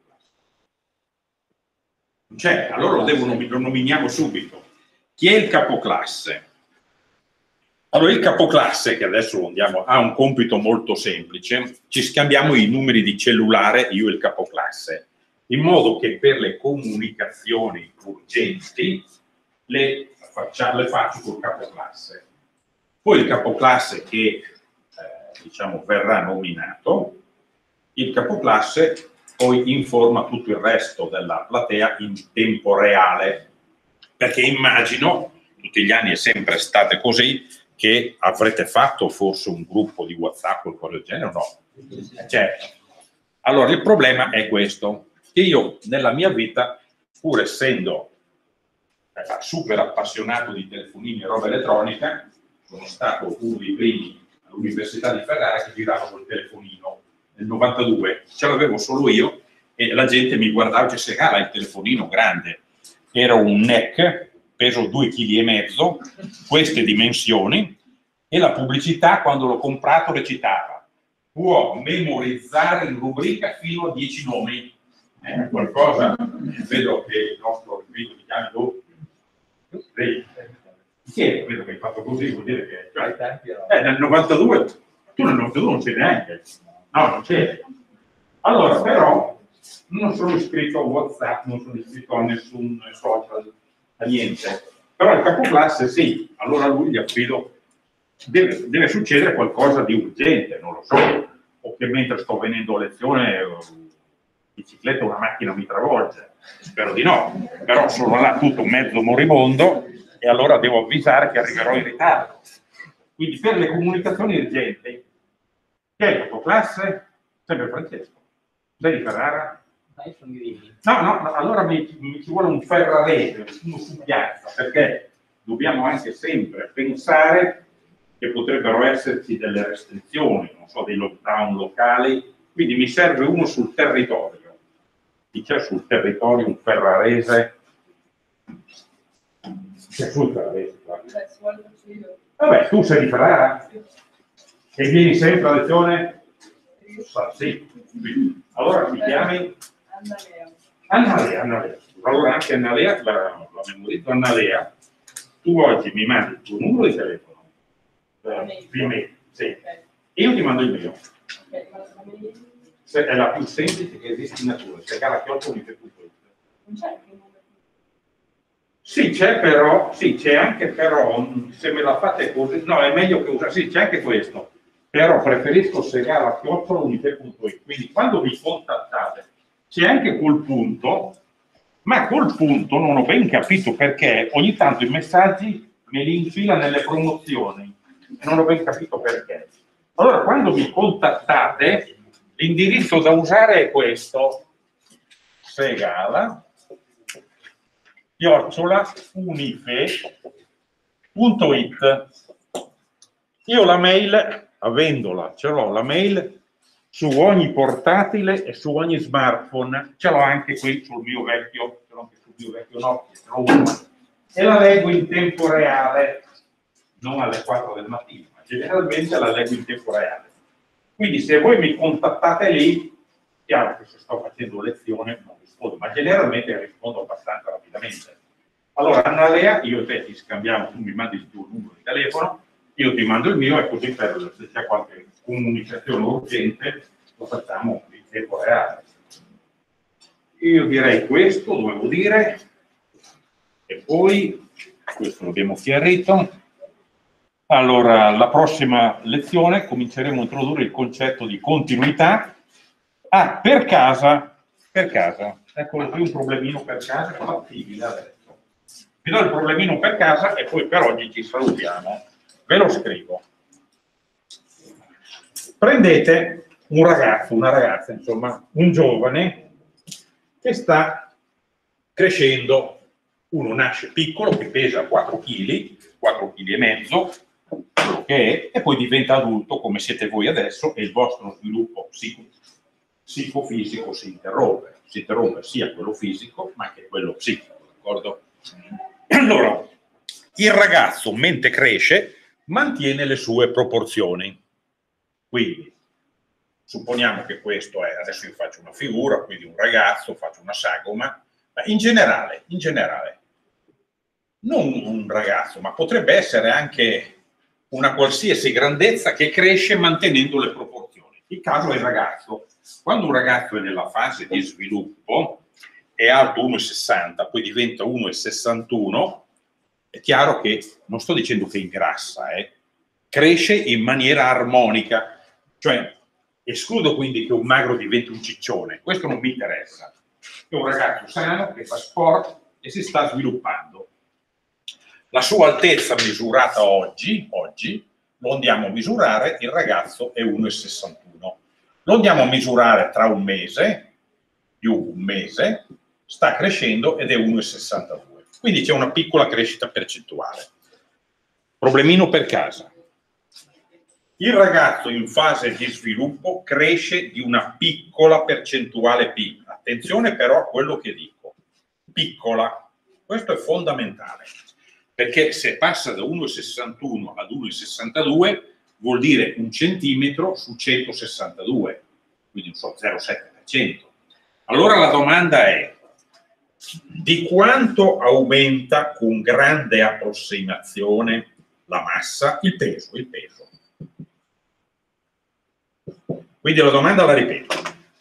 Non c'è, allora lo nominiamo subito. Chi è il capoclasse? Allora, il capoclasse, che adesso andiamo, ha un compito molto semplice, ci scambiamo i numeri di cellulare, io e il capoclasse, in modo che per le comunicazioni urgenti le faccio col capoclasse. Poi il capoclasse che diciamo verrà nominato, il capoclasse poi informa tutto il resto della platea in tempo reale, perché immagino, tutti gli anni è sempre stato così, che avrete fatto forse un gruppo di WhatsApp o qualcosa del genere o no? Certo. Allora il problema è questo, che io nella mia vita, pur essendo super appassionato di telefonini e roba elettronica, sono stato uno dei primi all'Università di Ferrara che girava col telefonino. Nel 92 ce l'avevo solo io e la gente mi guardava e diceva, il telefonino grande. Era un NEC, peso 2,5 kg, queste dimensioni, e la pubblicità quando l'ho comprato recitava: può memorizzare in rubrica fino a 10 nomi. Qualcosa, vedo che il nostro video ti chiami tu. Sì, vedo che hai fatto così, vuol dire che nel 92, tu nel 92 non c'eri neanche. No, non c'eri. Allora, però, non sono iscritto a WhatsApp, non sono iscritto a nessun social, a niente. Però il capoclasse sì, allora lui gli affido, deve succedere qualcosa di urgente, non lo so, o che mentre sto venendo a lezione bicicletta o una macchina mi travolge, spero di no, però sono là tutto mezzo moribondo e allora devo avvisare che arriverò in ritardo. Quindi per le comunicazioni urgenti, chi è il capoclasse? Sempre Francesco. Sei di Ferrara? No, allora mi ci vuole un ferrarese, uno su piazza, perché dobbiamo anche sempre pensare che potrebbero esserci delle restrizioni, non so, dei lockdown locali, quindi mi serve uno sul territorio. Chi c'è sul territorio un ferrarese? C'è sul ferrarese? Vabbè, tu sei di Ferrara? E vieni sempre a lezione? Sì. Allora ti chiami? Annalea. Allora anche Annalea, la memorizzo, Annalea, tu oggi mi mandi il tuo numero di telefono, sì. E io ti mando il mio. È la più semplice che esiste in natura, Non c'è più numero. Sì, c'è anche però, se me la fate così, no, è meglio che usare, sì, c'è anche questo, però preferisco segala@unite.it, quindi quando vi contattate, c'è anche col punto, ma col punto non ho ben capito perché ogni tanto i messaggi me li infila nelle promozioni e non ho ben capito perché. Allora, quando vi contattate, l'indirizzo da usare è questo, segala@unife.it. Io la mail, avendola, ce l'ho la mail su ogni portatile e su ogni smartphone, ce l'ho anche qui sul mio vecchio, ce l'ho anche sul mio vecchio Nokia, ce l'ho una, e la leggo in tempo reale, non alle 4 del mattino, ma generalmente la leggo in tempo reale. Quindi se voi mi contattate lì, chiaro che se sto facendo lezione non rispondo, ma generalmente rispondo abbastanza rapidamente. Allora Annalea, io e te ci scambiamo, tu mi mandi il tuo numero di telefono, io ti mando il mio e così per se c'è qualche comunicazione urgente lo facciamo in tempo reale. Io direi questo, dovevo dire, e poi questo l'abbiamo chiarito. Allora, la prossima lezione cominceremo a introdurre il concetto di continuità. Per casa, eccolo qui un problemino per casa, fattibile adesso. Vi do il problemino per casa e poi per oggi ci salutiamo. Ve lo scrivo. Prendete un ragazzo, una ragazza, insomma, un giovane che sta crescendo uno nasce piccolo che pesa 4 kg, 4 kg e mezzo, quello che è, e poi diventa adulto come siete voi adesso e il vostro sviluppo psicofisico si interrompe sia quello fisico ma anche quello psichico, d'accordo? Allora, il ragazzo mentre cresce mantiene le sue proporzioni, quindi supponiamo che questo è, adesso io faccio una figura, quindi un ragazzo, faccio una sagoma, ma in generale, non un ragazzo, ma potrebbe essere anche una qualsiasi grandezza che cresce mantenendo le proporzioni. Il caso è il ragazzo. Quando un ragazzo è nella fase di sviluppo, è alto 1,60, poi diventa 1,61, è chiaro che, non sto dicendo che ingrassa, cresce in maniera armonica, cioè escludo quindi che un magro diventi un ciccione, questo non mi interessa. È un ragazzo sano che fa sport e si sta sviluppando. La sua altezza misurata oggi lo andiamo a misurare, il ragazzo è 1,61. Lo andiamo a misurare tra un mese, più un mese, sta crescendo ed è 1,62. Quindi c'è una piccola crescita percentuale. Problemino per casa. Il ragazzo in fase di sviluppo cresce di una piccola percentuale P. Attenzione però a quello che dico. Piccola. Questo è fondamentale. Perché se passa da 1,61 ad 1,62 vuol dire 1 centimetro su 162, quindi non so, 0,7%. Allora la domanda è: di quanto aumenta con grande approssimazione la massa? Il peso. Quindi la domanda la ripeto.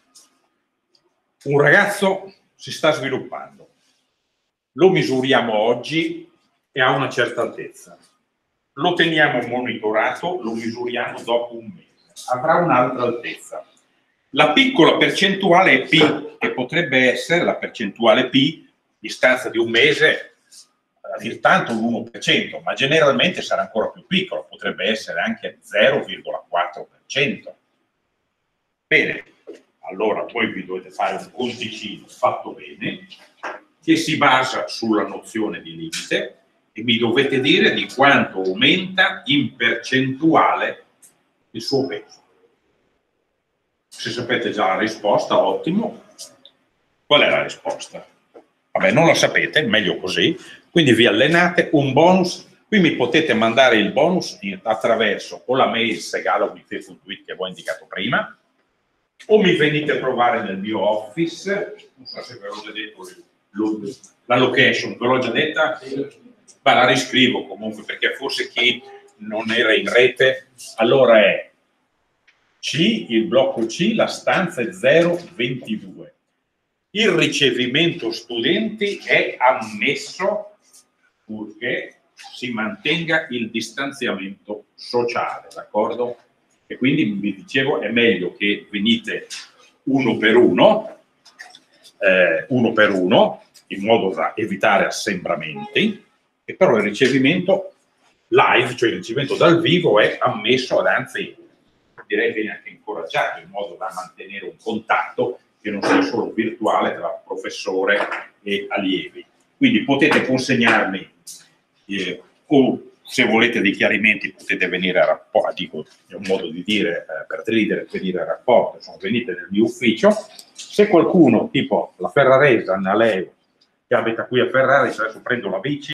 Un ragazzo si sta sviluppando, lo misuriamo oggi e ha una certa altezza, lo teniamo monitorato, lo misuriamo dopo un mese, avrà un'altra altezza. La piccola percentuale P, che potrebbe essere la percentuale P, distanza di un mese, a dir tanto l'1%, ma generalmente sarà ancora più piccolo, potrebbe essere anche 0,4%. Bene, allora voi vi dovete fare un conticino fatto bene, che si basa sulla nozione di limite, e mi dovete dire di quanto aumenta in percentuale il suo peso. Se sapete già la risposta, ottimo. Qual è la risposta? Vabbè, non la sapete, meglio così. Quindi vi allenate, un bonus. Qui mi potete mandare il bonus attraverso o la mail segalo@wifei.it che vi ho indicato prima, o mi venite a provare nel mio office, non so se ve l'ho già detto, la location, ve l'ho già detta? Ma la riscrivo comunque perché forse chi non era in rete. Allora è C, il blocco C, la stanza è 022. Il ricevimento studenti è ammesso purché si mantenga il distanziamento sociale, d'accordo? E quindi vi dicevo è meglio che venite uno per uno, in modo da evitare assembramenti, e però il ricevimento live, cioè il ricevimento dal vivo, è ammesso, anzi direi viene anche incoraggiato, in modo da mantenere un contatto che non sia solo virtuale tra professore e allievi. Quindi potete consegnarmi o se volete dei chiarimenti potete venire a rapporto, dico, è un modo di dire per ridere, venire a rapporto, insomma, venite nel mio ufficio. Se qualcuno, tipo la Ferraresa, Naleo, che abita qui a Ferrari, adesso prendo la bici,